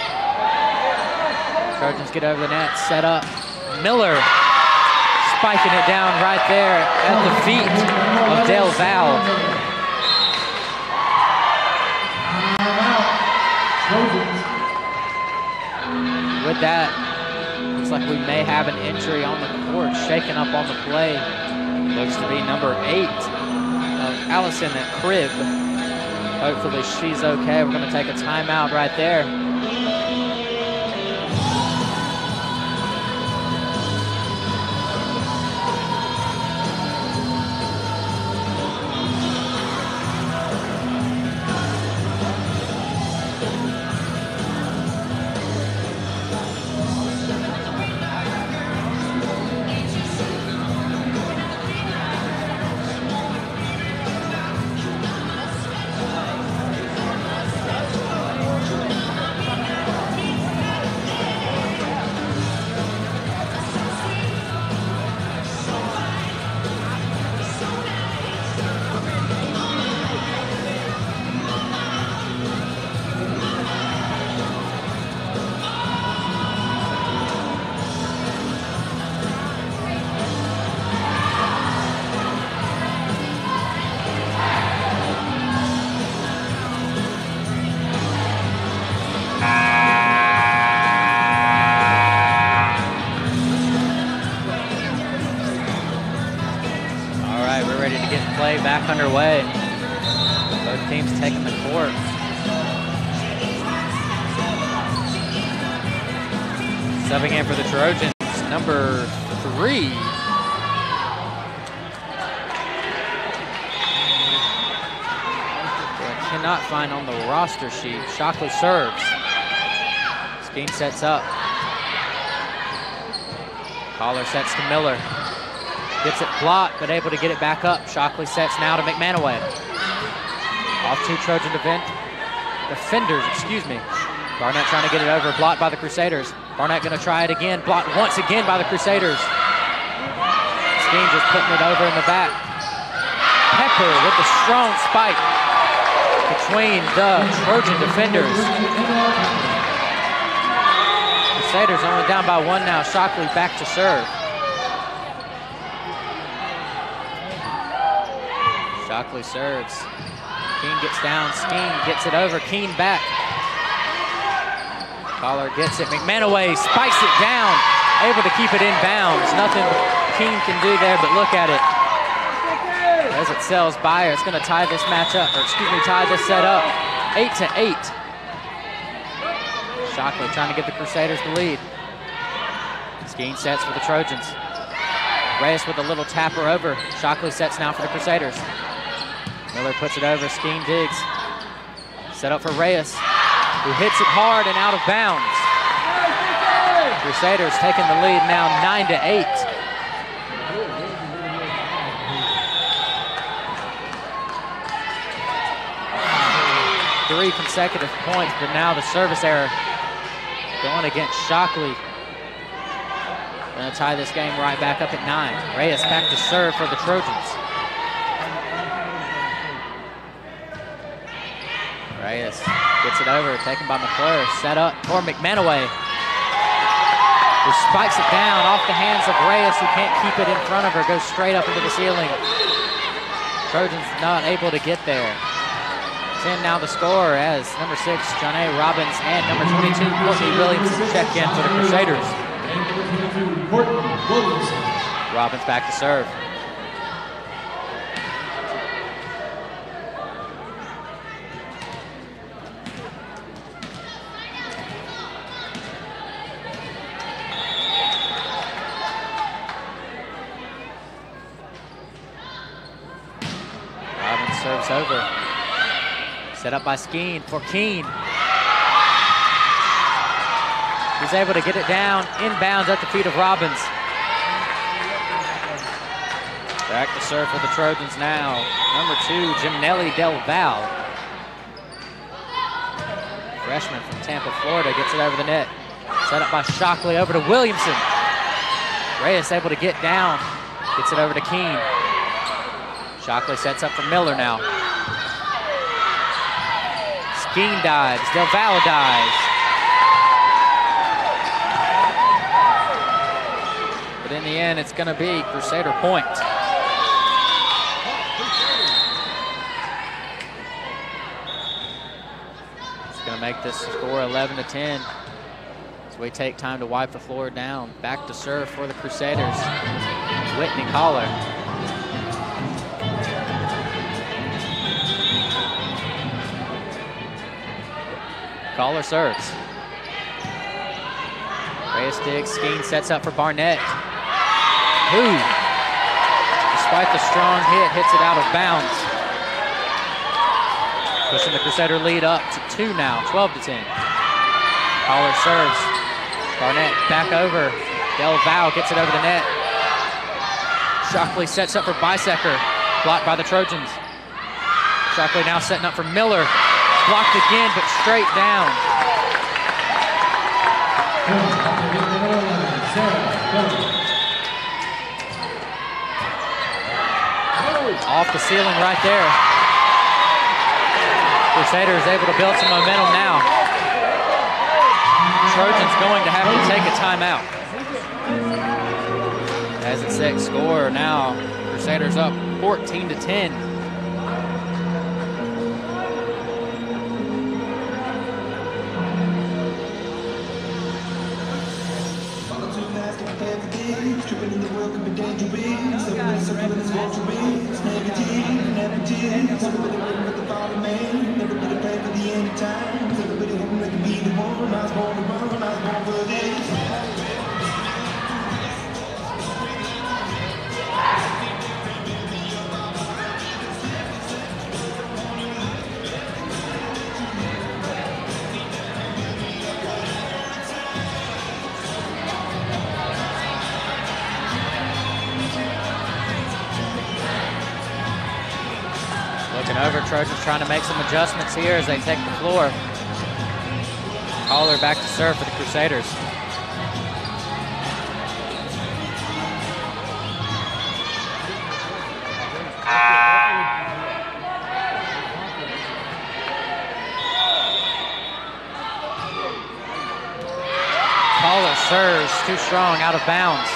Trojans get over the net, set up. Miller spiking it down right there at the feet of Del Val. With that, looks like we may have an injury on the court, shaking up on the play. Looks to be number eight of Allison Cribb. Hopefully she's okay. We're gonna take a timeout right there. Back underway. Both teams taking the court. Subbing in for the Trojans, number three. I cannot find on the roster sheet. Shockley serves. Skeen sets up. Collar sets to Miller. Gets it blocked, but able to get it back up. Shockley sets now to McManaway. Off two Trojan defend defenders, excuse me. Barnett trying to get it over, blocked by the Crusaders. Barnett gonna try it again, blocked once again by the Crusaders. Skeen just putting it over in the back. Pepper with the strong spike between the Trojan defenders. Crusaders only down by one now. Shockley back to serve. Shockley serves. Keen gets down. Skeen gets it over. Keen back. Collar gets it. McManaway spikes it down. Able to keep it in bounds. Nothing Keen can do there, but look at it. As it sails by her, it's going to tie this match up, or excuse me, tie this set up. Eight to eight. Shockley trying to give the Crusaders the lead. Skeen sets for the Trojans. Reyes with a little tapper over. Shockley sets now for the Crusaders. Miller puts it over, Skeen digs. Set up for Reyes, who hits it hard and out of bounds. Crusaders taking the lead now nine to eight. Three consecutive points, but now the service error going against Shockley. Gonna tie this game right back up at nine. Reyes back to serve for the Trojans. Reyes gets it over, taken by McClure. Set up for McManaway, who spikes it down off the hands of Reyes, who can't keep it in front of her, goes straight up into the ceiling. Trojans not able to get there. ten now the score as number six, Johnny Robbins, and number twenty-two, Courtney Williamson check in for the Crusaders. Robbins back to serve. Robbins serves over. Set up by Skeen for Keen. He's able to get it down, inbounds at the feet of Robbins. Back to serve for the Trojans now. Number two, Jimnelli Del Val. Freshman from Tampa, Florida, gets it over the net. Set up by Shockley over to Williamson. Reyes able to get down, gets it over to Keen. Shockley sets up for Miller now. Skeen dives. Del Valle dives. But in the end, it's going to be Crusader point. It's going to make this score eleven to ten. As we take time to wipe the floor down. Back to serve for the Crusaders. Whitney Collar. Collar serves. Reyes digs. Skeen sets up for Barnett. Who, despite the strong hit, hits it out of bounds. Pushing the Crusader lead up to two now, twelve to ten. Collar serves. Barnett back over. Del Valle gets it over the net. Shockley sets up for Bisecker. Blocked by the Trojans. Shockley now setting up for Miller. Blocked again, but straight down. Off the ceiling right there. Crusaders able to build some momentum now. Trojans going to have to take a timeout. As it's set score now, Crusaders up fourteen to ten. Tripping in the world could be dangerous. Everybody circling is going to be. It's negative, negative. Everybody waiting with the father man. Everybody praying for the end of times. Everybody hoping they can be the one. I was born to run, I was born for this. Looking over, Trojans trying to make some adjustments here as they take the floor. Collar back to serve for the Crusaders. Collar serves, too strong, out of bounds.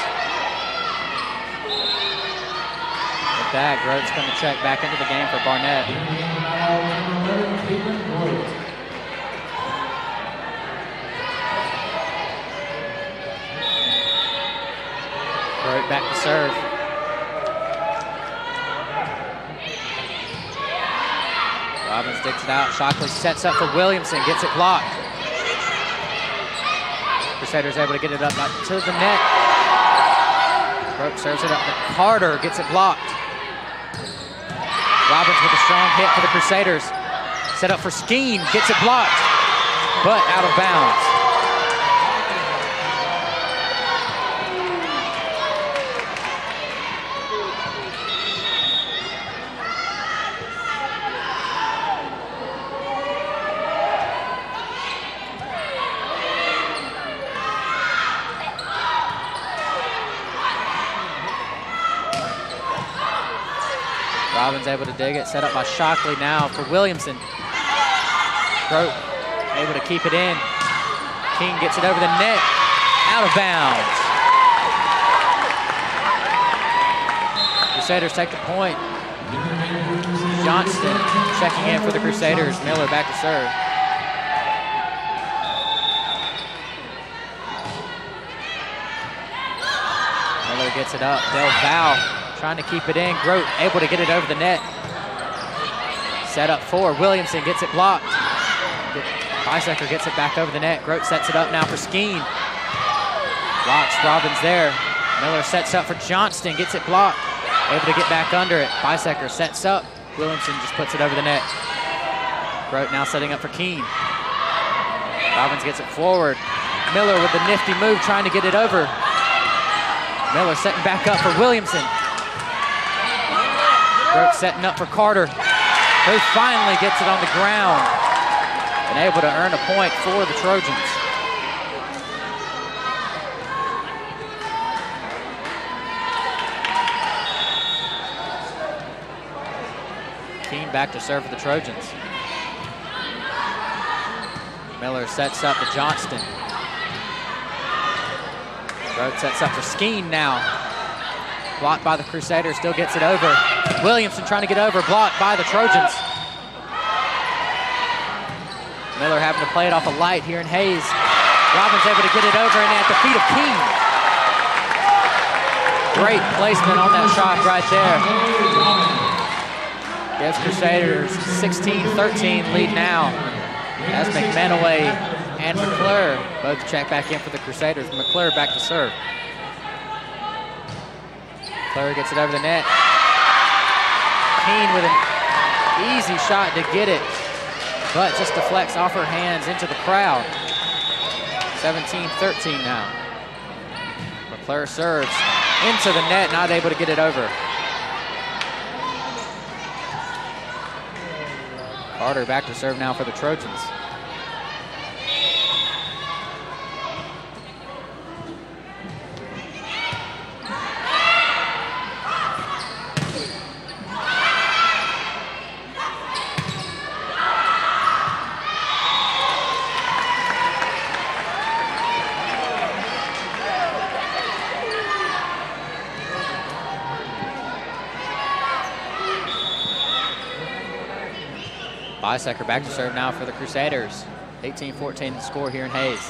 With that, Grote's going to check back into the game for Barnett. Grote back to serve. Robbins digs it out. Shockley sets up for Williamson, gets it blocked. Crusaders able to get it up to the net. Grote serves it up, but Carter gets it blocked. Robbins with a strong hit for the Crusaders. Set up for Skeen, gets it blocked, but out of bounds. Robbins able to dig it, set up by Shockley now for Williamson. Grote able to keep it in. King gets it over the net, out of bounds. Crusaders take the point. Johnston checking in for the Crusaders. Miller back to serve. Miller gets it up. Del Valle trying to keep it in. Grote able to get it over the net. Set up for Williamson, gets it blocked. Bisecker gets it back over the net. Grote sets it up now for Skeen. Blocks Robbins there. Miller sets up for Johnston, gets it blocked. Able to get back under it. Bisecker sets up. Williamson just puts it over the net. Grote now setting up for Keene. Robbins gets it forward. Miller with the nifty move, trying to get it over. Miller setting back up for Williamson. Grote setting up for Carter, who finally gets it on the ground and able to earn a point for the Trojans. Keene back to serve for the Trojans. Miller sets up to Johnston. Grote sets up for Skeen now. Blocked by the Crusaders, still gets it over. Williamson trying to get over, blocked by the Trojans. Miller having to play it off a light here in Hayes. Robbins able to get it over and at the feet of Keene. Great placement on that shot right there. Gives Crusaders sixteen thirteen lead now. As McManaway and McClure both check back in for the Crusaders. McClure back to serve. McClure gets it over the net. Keene with an easy shot to get it, but just deflects off her hands into the crowd. seventeen thirteen now. McClure serves into the net, not able to get it over. Carter back to serve now for the Trojans. Bisecker back to serve now for the Crusaders. eighteen fourteen the score here in Hayes.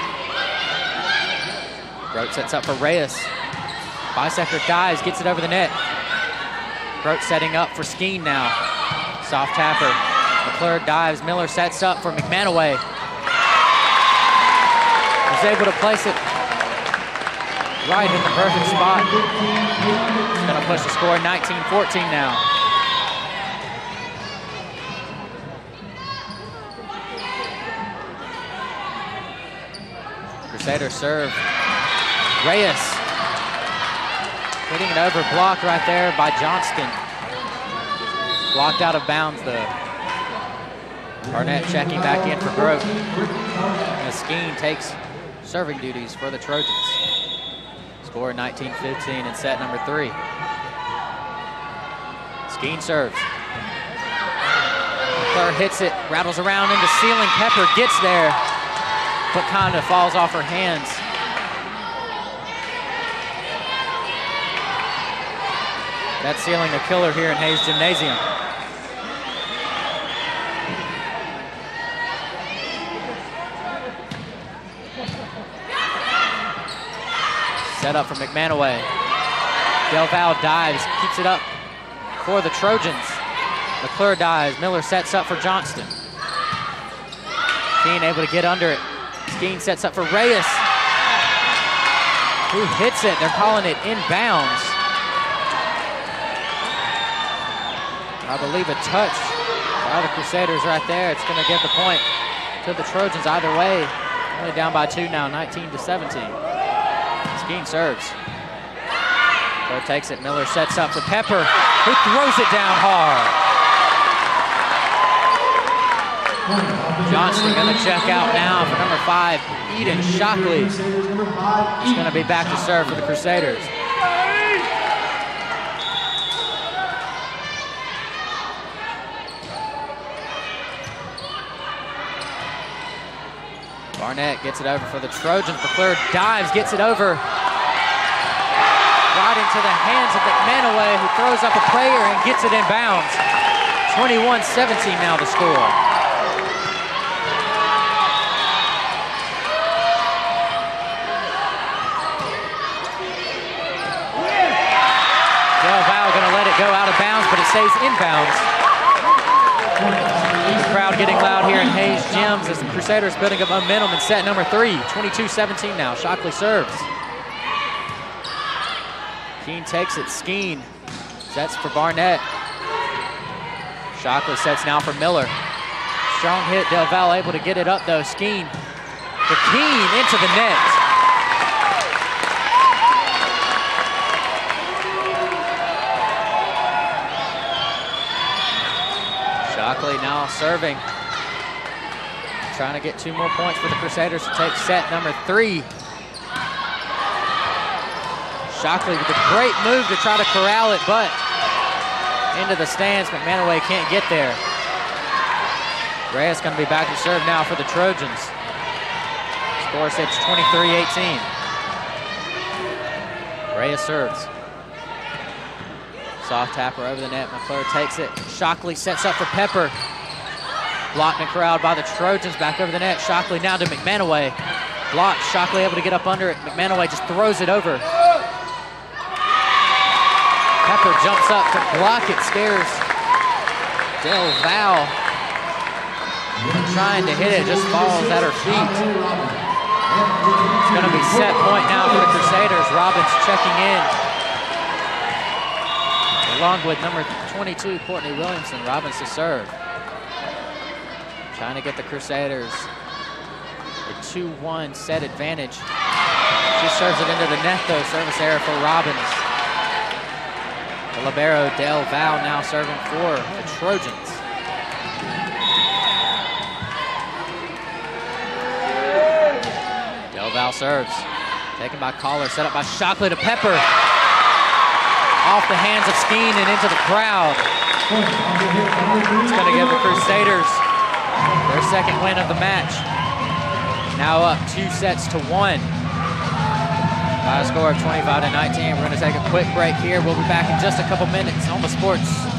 Grote sets up for Reyes. Bisecker dives, gets it over the net. Grote setting up for Skeen now. Soft tapper. McClure dives. Miller sets up for McManaway. Was able to place it right in the perfect spot. Gonna push the score nineteen fourteen now. Crusader serve. Reyes hitting it over, blocked right there by Johnston. Blocked out of bounds though. Barnett checking back in for Grote. And Skeen takes serving duties for the Trojans. Score nineteen fifteen in set number three. Skeen serves. McClure hits it, rattles around into ceiling. Pepper gets there, but kind of falls off her hands. That ceiling a killer here in Hayes Gymnasium. Set up for McManaway. Del Val dives, keeps it up for the Trojans. McClure dives, Miller sets up for Johnston. Keene able to get under it. Skeen sets up for Reyes, who hits it. They're calling it inbounds. I believe a touch by the Crusaders right there. It's going to give the point to the Trojans either way. Only down by two now, nineteen to seventeen. Skeen serves. Miller takes it. Miller sets up for Pepper, who throws it down hard. Johnston going to check out now for number five, Eden Shockley. He's going to be back to serve for the Crusaders. Barnett gets it over for the Trojans. McClure dives, gets it over. Right into the hands of McManaway, who throws up a player and gets it in bounds. twenty-one seventeen now the score. Del Val gonna let it go out of bounds, but it stays inbounds. The crowd getting loud here in Hayes Gyms as the Crusaders building up momentum in set number three. twenty-two seventeen now. Shockley serves. Keene takes it. Skeen sets for Barnett. Shockley sets now for Miller. Strong hit. Del Val able to get it up though. Skeen for Keene into the net. Shockley now serving. Trying to get two more points for the Crusaders to take set number three. Shockley with a great move to try to corral it, but into the stands. McManaway can't get there. Reyes going to be back to serve now for the Trojans. Score sits twenty-three eighteen. Reyes serves. Soft tapper over the net. McClure takes it. Shockley sets up for Pepper. Blocked and corralled by the Trojans. Back over the net. Shockley now to McManaway. Blocked. Shockley able to get up under it. McManaway just throws it over. Pepper jumps up to block it. Scares Del Val. Trying to hit it. Just falls at her feet. It's going to be set point now for the Crusaders. Robbins checking in. Along with number twenty-two, Courtney Williamson. Robbins to serve. Trying to get the Crusaders a two one set advantage. She serves it into the net though. Service error for Robbins. The libero Del Val now serving for the Trojans. Del Val serves. Taken by Collar, set up by Shockley to Pepper. Off the hands of Skeen and into the crowd. It's going to give the Crusaders their second win of the match. Now up two sets to one. By a score of twenty-five to nineteen. We're going to take a quick break here. We'll be back in just a couple minutes on the Sports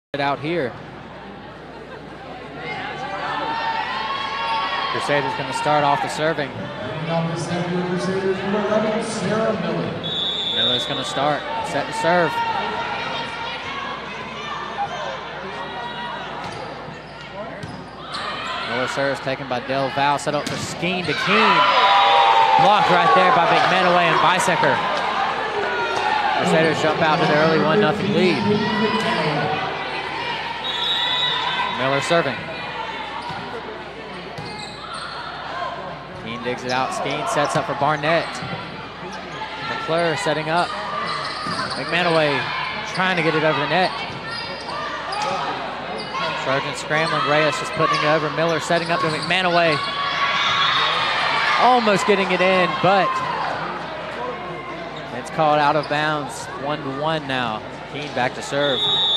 out here. Crusaders going to start off the serving. Off the set for the Crusaders, number eleven, Sarah Miller. Miller's going to start, set to serve. Miller serves taken by Del Val, set up for Skeen to Keen. Blocked right there by McManaway and Bisecker. Crusaders jump out to the early one nothing lead. Miller serving. Keen digs it out. Skeen sets up for Barnett. McClure setting up. McManaway trying to get it over the net. Trojans scrambling. Reyes just putting it over. Miller setting up to McManaway. Almost getting it in, but it's called out of bounds. One to one now. Keen back to serve.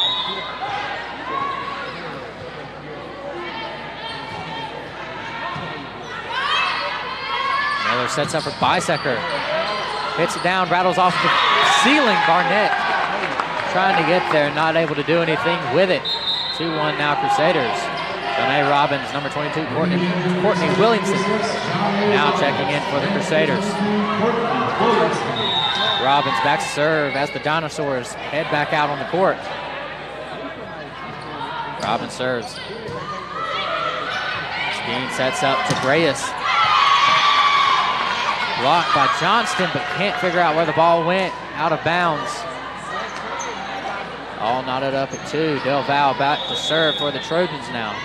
Miller sets up for Bisecker. Hits it down, rattles off the ceiling. Barnett trying to get there, not able to do anything with it. two one now Crusaders. Danae Robbins, number twenty-two, Courtney, Courtney Williamson, now checking in for the Crusaders. Robbins back to serve as the Dinosaurs head back out on the court. Robbins serves. Skeen sets up to Reyes. Blocked by Johnston, but can't figure out where the ball went. Out of bounds. All knotted up at two. Del Val back to serve for the Trojans now.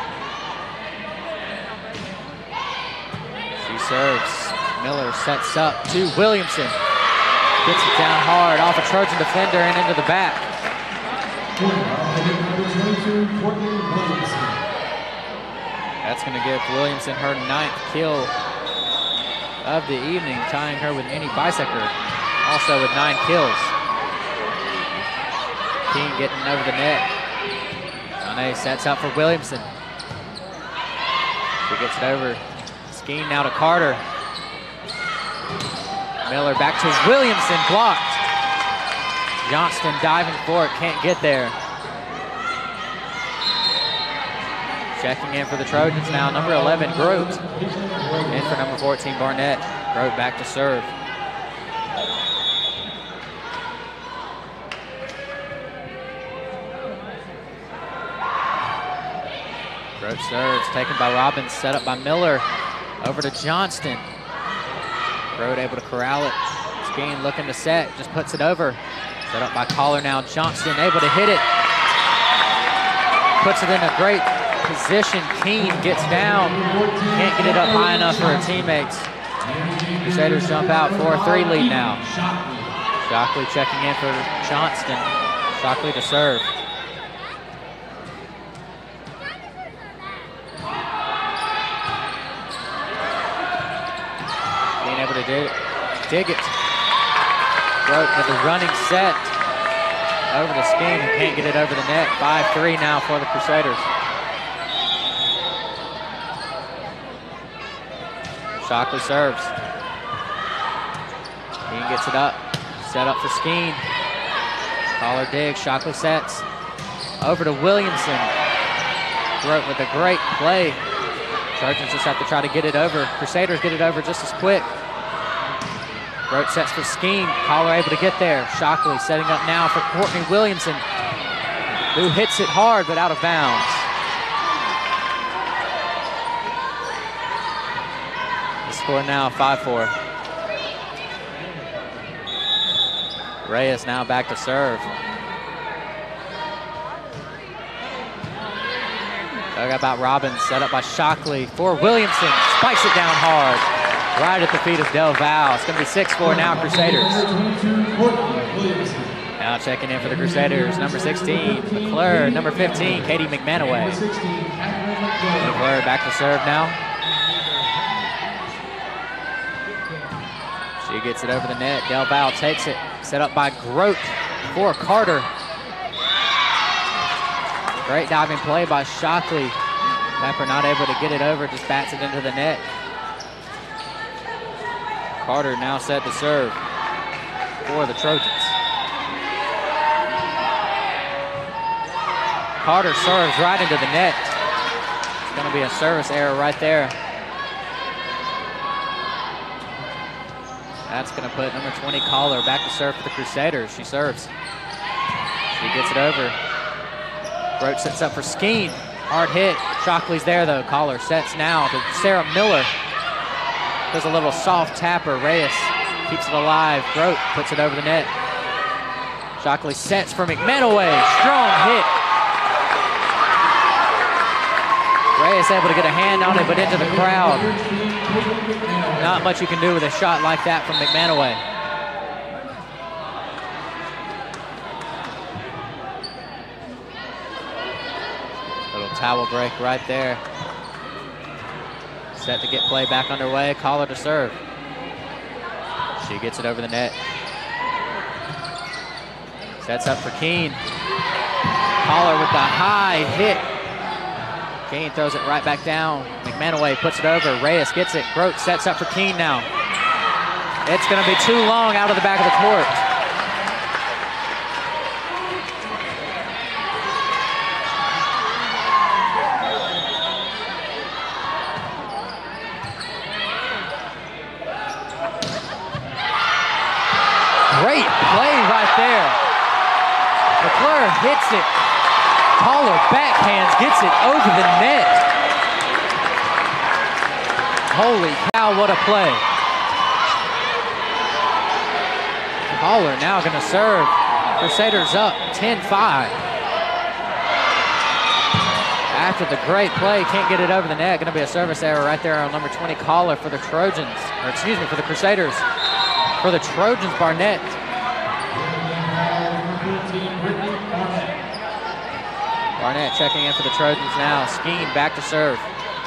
She serves. Miller sets up to Williamson. Gets it down hard off a Trojan defender and into the back. That's going to give Williamson her ninth kill of the evening, tying her with Annie Bisecker, also with nine kills. King getting over the net. Danae sets up for Williamson. She gets it over. Skeen now to Carter. Miller back to Williamson, blocked. Johnston diving for it, can't get there. Checking in for the Trojans now, number eleven, Grote. In for number fourteen, Barnett. Grote back to serve. Grote serves, taken by Robbins, set up by Miller. Over to Johnston. Grote able to corral it. Skeen looking to set, just puts it over. Set up by Collar now. Johnston able to hit it. Puts it in a great position. Keen gets down. Can't get it up high enough for her teammates. Crusaders jump out, four three lead now. Shockley checking in for Johnston. Shockley to serve. Being able to dig, dig it. Broke with the running set. Over the Skeen and can't get it over the net. five three now for the Crusaders. Shockley serves. Skeen gets it up. Set up for Skeen. Collar digs. Shockley sets. Over to Williamson. Broke with a great play. Trojans just have to try to get it over. Crusaders get it over just as quick. Grote sets for Skeen. Collar able to get there. Shockley setting up now for Courtney Williamson, who hits it hard but out of bounds. The score now five four. Reyes now back to serve. Dug about Robbins, set up by Shockley for Williamson. Spikes it down hard. Right at the feet of Del Val. It's going to be six four now, Crusaders. Now checking in for the Crusaders, number sixteen, McClure, number fifteen, Katie McManaway. McClure back to serve now. She gets it over the net. Del Val takes it, set up by Grote for Carter. Great diving play by Shockley. Pepper not able to get it over, just bats it into the net. Carter now set to serve for the Trojans. Carter serves right into the net. It's going to be a service error right there. That's going to put number twenty, Collar, back to serve for the Crusaders. She serves. She gets it over. Grote sets up for Skeen. Hard hit. Shockley's there, though. Collar sets now to Sarah Miller. Does a little soft tapper. Reyes keeps it alive. Grote puts it over the net. Shockley sets for McManaway. Strong hit. Reyes able to get a hand on it, but into the crowd. Not much you can do with a shot like that from McManaway. Little towel break right there. Set to get play back underway. Collar to serve. She gets it over the net. Sets up for Keene. Collar with the high hit. Keene throws it right back down. McManaway puts it over. Reyes gets it. Grote sets up for Keene now. It's going to be too long out of the back of the court. Great play right there. McClure hits it. Collar backhands, gets it over the net. Holy cow, what a play. Collar now going to serve. Crusaders up ten five. After the great play, can't get it over the net. Going to be a service error right there on number twenty, Collar for the Trojans. Or excuse me, for the Crusaders. For the Trojans, Barnett. Barnett checking in for the Trojans now. Skeen back to serve.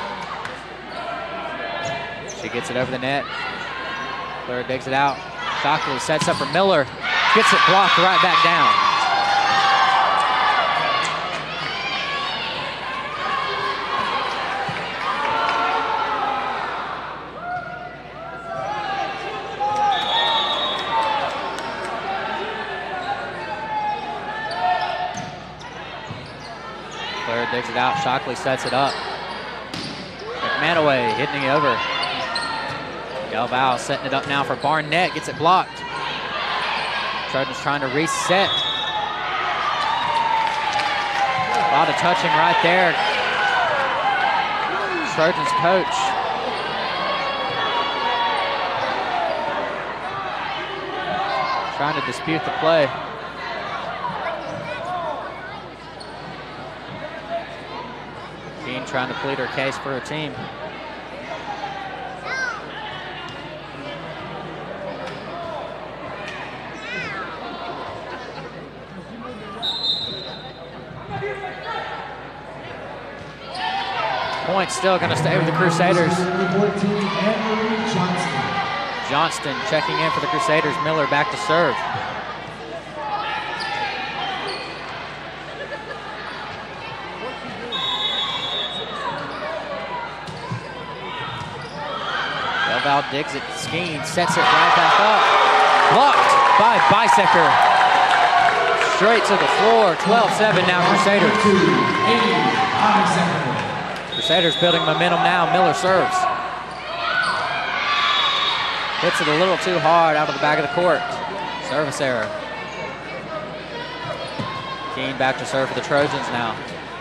She gets it over the net. Claire digs it out. Shockley sets up for Miller. Gets it blocked right back down. Claire digs it out. Shockley sets it up. McManaway hitting it over. Galval setting it up now for Barnett. Gets it blocked. Trojans trying to reset. A lot of touching right there. Trojans coach. Trying to dispute the play. Keene trying to plead her case for her team. Point still going to stay with the Crusaders. Johnston checking in for the Crusaders. Miller back to serve. Delval digs it. Skeen sets it right back up. Blocked by Bisecker. Straight to the floor. twelve seven now, Crusaders. Crusaders building momentum now. Miller serves. Hits it a little too hard out of the back of the court. Service error. Keene back to serve for the Trojans now.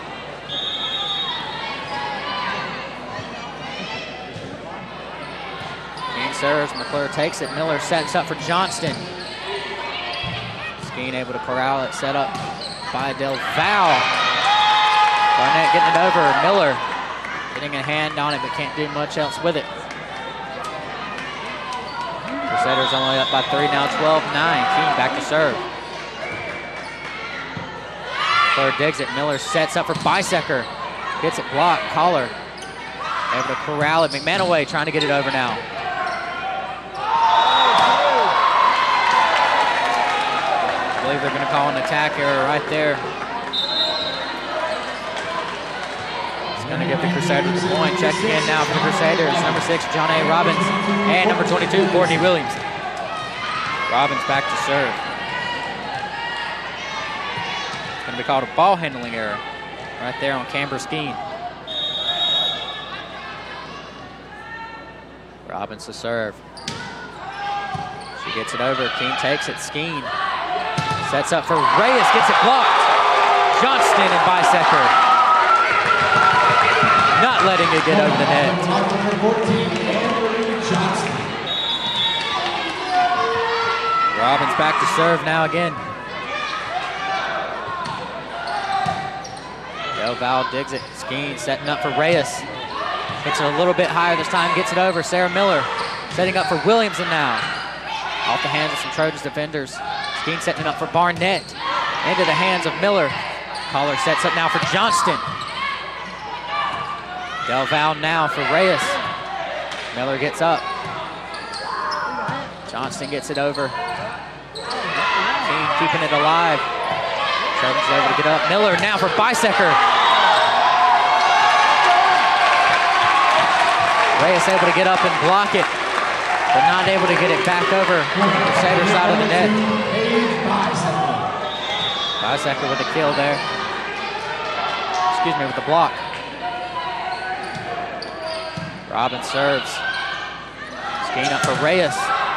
Keene serves. McClure takes it. Miller sets up for Johnston. Skeen able to corral it. Set up by Del Val. Barnett getting it over. Miller getting a hand on it, but can't do much else with it. Crusaders only up by three now, twelve nine. Keene back to serve. Claire digs it. Miller sets up for Bisecker. Gets it blocked. Collar able to corral it. McManaway trying to get it over now. I believe they're going to call an attack error right there. Going to give the Crusaders the point. Checking in now for the Crusaders. Number six, John A. Robbins. And number twenty-two, Courtney Williams. Robbins back to serve. It's going to be called a ball handling error. right there on Camber Skeen. Robbins to serve. She gets it over. Keene takes it. Skeen sets up for Reyes. Gets it blocked. Johnston and Bisecker not letting it get over the net. Robbins back to serve now again. Del Val digs it. Skeen setting up for Reyes. Hits it a little bit higher this time. Gets it over. Sarah Miller setting up for Williamson now. Off the hands of some Trojans defenders. Skeen setting it up for Barnett. Into the hands of Miller. Collar sets up now for Johnston. Del Val now for Reyes. Miller gets up. Johnston gets it over. Keene keeping it alive. Trojans able to get up. Miller now for Bisecker. Reyes able to get up and block it, but not able to get it back over the Crusader side of the net. Bisecker with a kill there. Excuse me, with the block. Robbins serves. Skeen up for Reyes.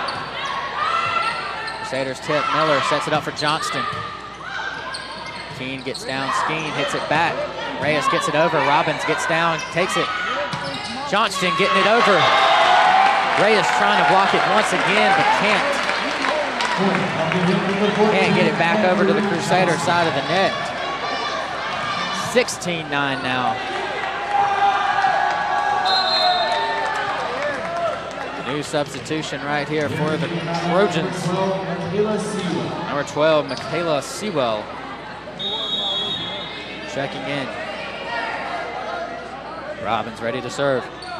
Crusaders tip. Miller sets it up for Johnston. Keene gets down. Skeen hits it back. Reyes gets it over. Robbins gets down, takes it. Johnston getting it over. Reyes trying to block it once again, but can't. Can't get it back over to the Crusader side of the net. sixteen nine now. New substitution right here for the Trojans. Number twelve, Michaela Sewell. Checking in. Robbins ready to serve.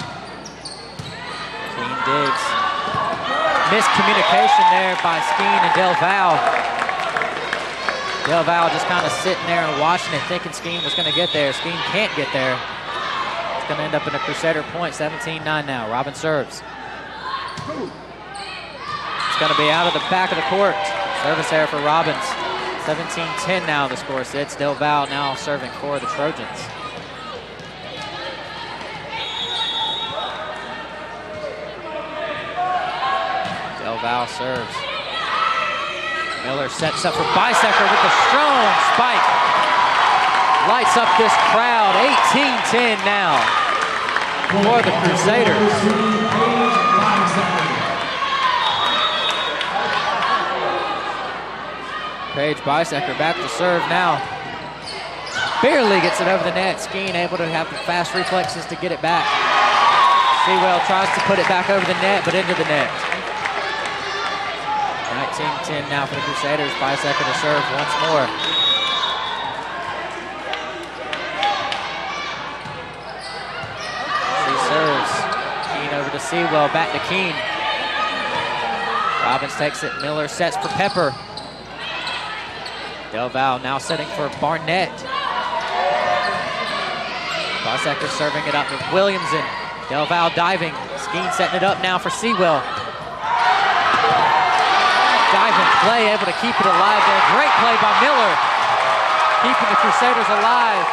Keene digs. Miscommunication there by Skeen and Del Val. Del Val just kind of sitting there and watching it, thinking Skeen was going to get there. Skeen can't get there. It's going to end up in a Crusader point, seventeen nine now. Robbins serves. It's going to be out of the back of the court. Service error for Robbins. seventeen ten now the score sits. Del Val now serving for the Trojans. Del Val serves. Miller sets up for Bisecker with a strong spike. Lights up this crowd. eighteen ten now for the Crusaders. Paige Bisecker back to serve now. Barely gets it over the net. Skeen able to have the fast reflexes to get it back. Sewell tries to put it back over the net, but into the net. nineteen ten now for the Crusaders. Bisecker to serve once more. She serves. Keene over to Sewell, back to Keene. Robbins takes it. Miller sets for Pepper. Del Val now setting for Barnett. Bisecker serving it up with Williamson. Del Val diving. Skeen setting it up now for Sewell. Diving play, able to keep it alive there. Great play by Miller. Keeping the Crusaders alive.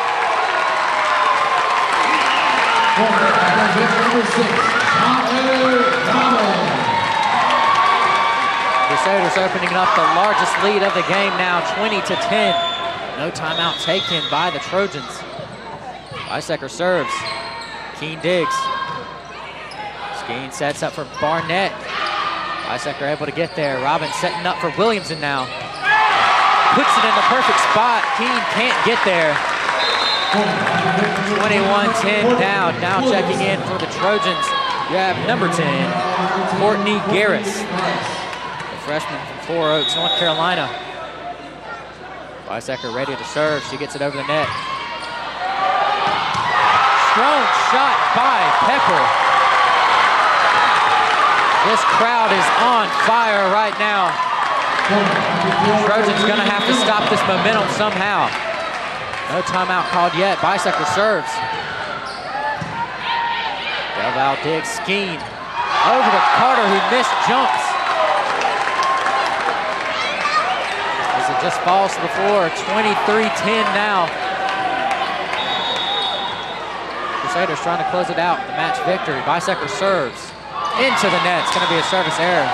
Crusaders opening up the largest lead of the game now, twenty to ten. No timeout taken by the Trojans. Bisecker serves. Keene digs. Skeen sets up for Barnett. Bisecker able to get there. Robbins setting up for Williamson now. Puts it in the perfect spot. Keene can't get there. twenty-one ten down. Now checking in for the Trojans. You have number ten, Courtney Garris. Freshman from Four Oaks, North Carolina. Bisecker ready to serve. She gets it over the net. Strong shot by Pepper. This crowd is on fire right now. Trojans gonna have to stop this momentum somehow. No timeout called yet. Bisecker serves. Del Val digs. Skeen over to Carter, who missed jumps. As it just falls to the floor. twenty-three ten now. Crusaders trying to close it out. The match victory. Bisecker serves into the net. It's going to be a service error.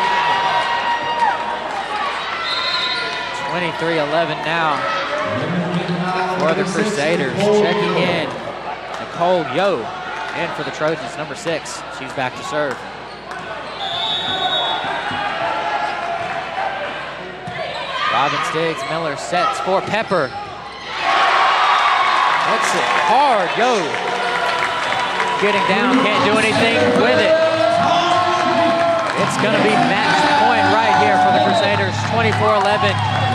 twenty-three eleven now for the Crusaders. Checking in. Nicole Yo in for the Trojans, number six. She's back to serve. Robin Stiggs, Miller sets for Pepper. Hits it hard, Yo. Getting down, can't do anything with it. It's gonna be match point right here for the Crusaders, twenty-four eleven.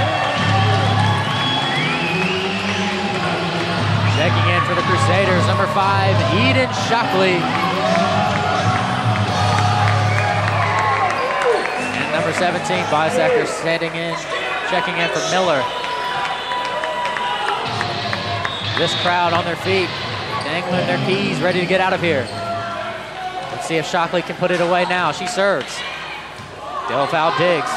Checking in for the Crusaders, number five, Eden Shockley. And number seventeen, Bisecker setting in, checking in for Miller. This crowd on their feet, dangling their keys, ready to get out of here. Let's see if Shockley can put it away now. She serves. Delfoul digs.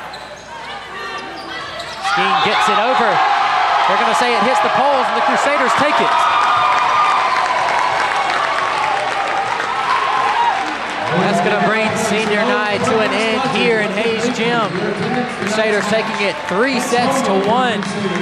Skeen gets it over. They're gonna say it hits the poles and the Crusaders take it. That's gonna bring senior night to an end here in Hayes Gym. Crusaders taking it three sets to one.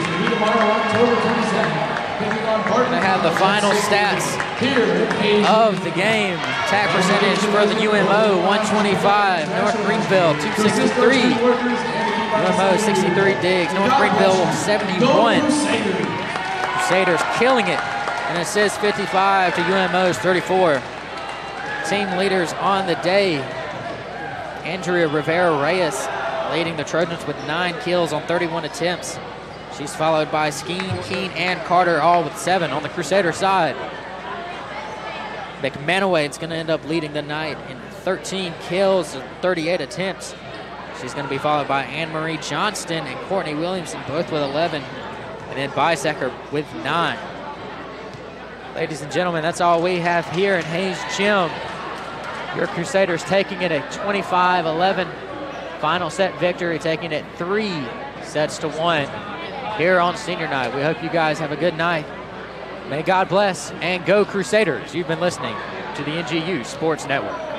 We're gonna have the final stats of the game. Attack percentage for the U M O, one twenty-five. North Greenville, two sixty-three. U M O, sixty-three digs. North Greenville, seventy-one. Crusaders killing it. And it says fifty-five to U M O's thirty-four. Team leaders on the day. Andrea Rivera-Reyes leading the Trojans with nine kills on thirty-one attempts. She's followed by Skeen, Keene, and Carter, all with seven on the Crusader side. McManaway's going to end up leading the night in thirteen kills and thirty-eight attempts. She's going to be followed by Anne-Marie Johnston and Courtney Williamson, both with eleven, and then Bisecker with nine. Ladies and gentlemen, that's all we have here in Hayes Gym. Your Crusaders taking it a twenty-five eleven final set victory, taking it three sets to one here on senior night. We hope you guys have a good night. May God bless and go Crusaders. You've been listening to the N G U Sports Network.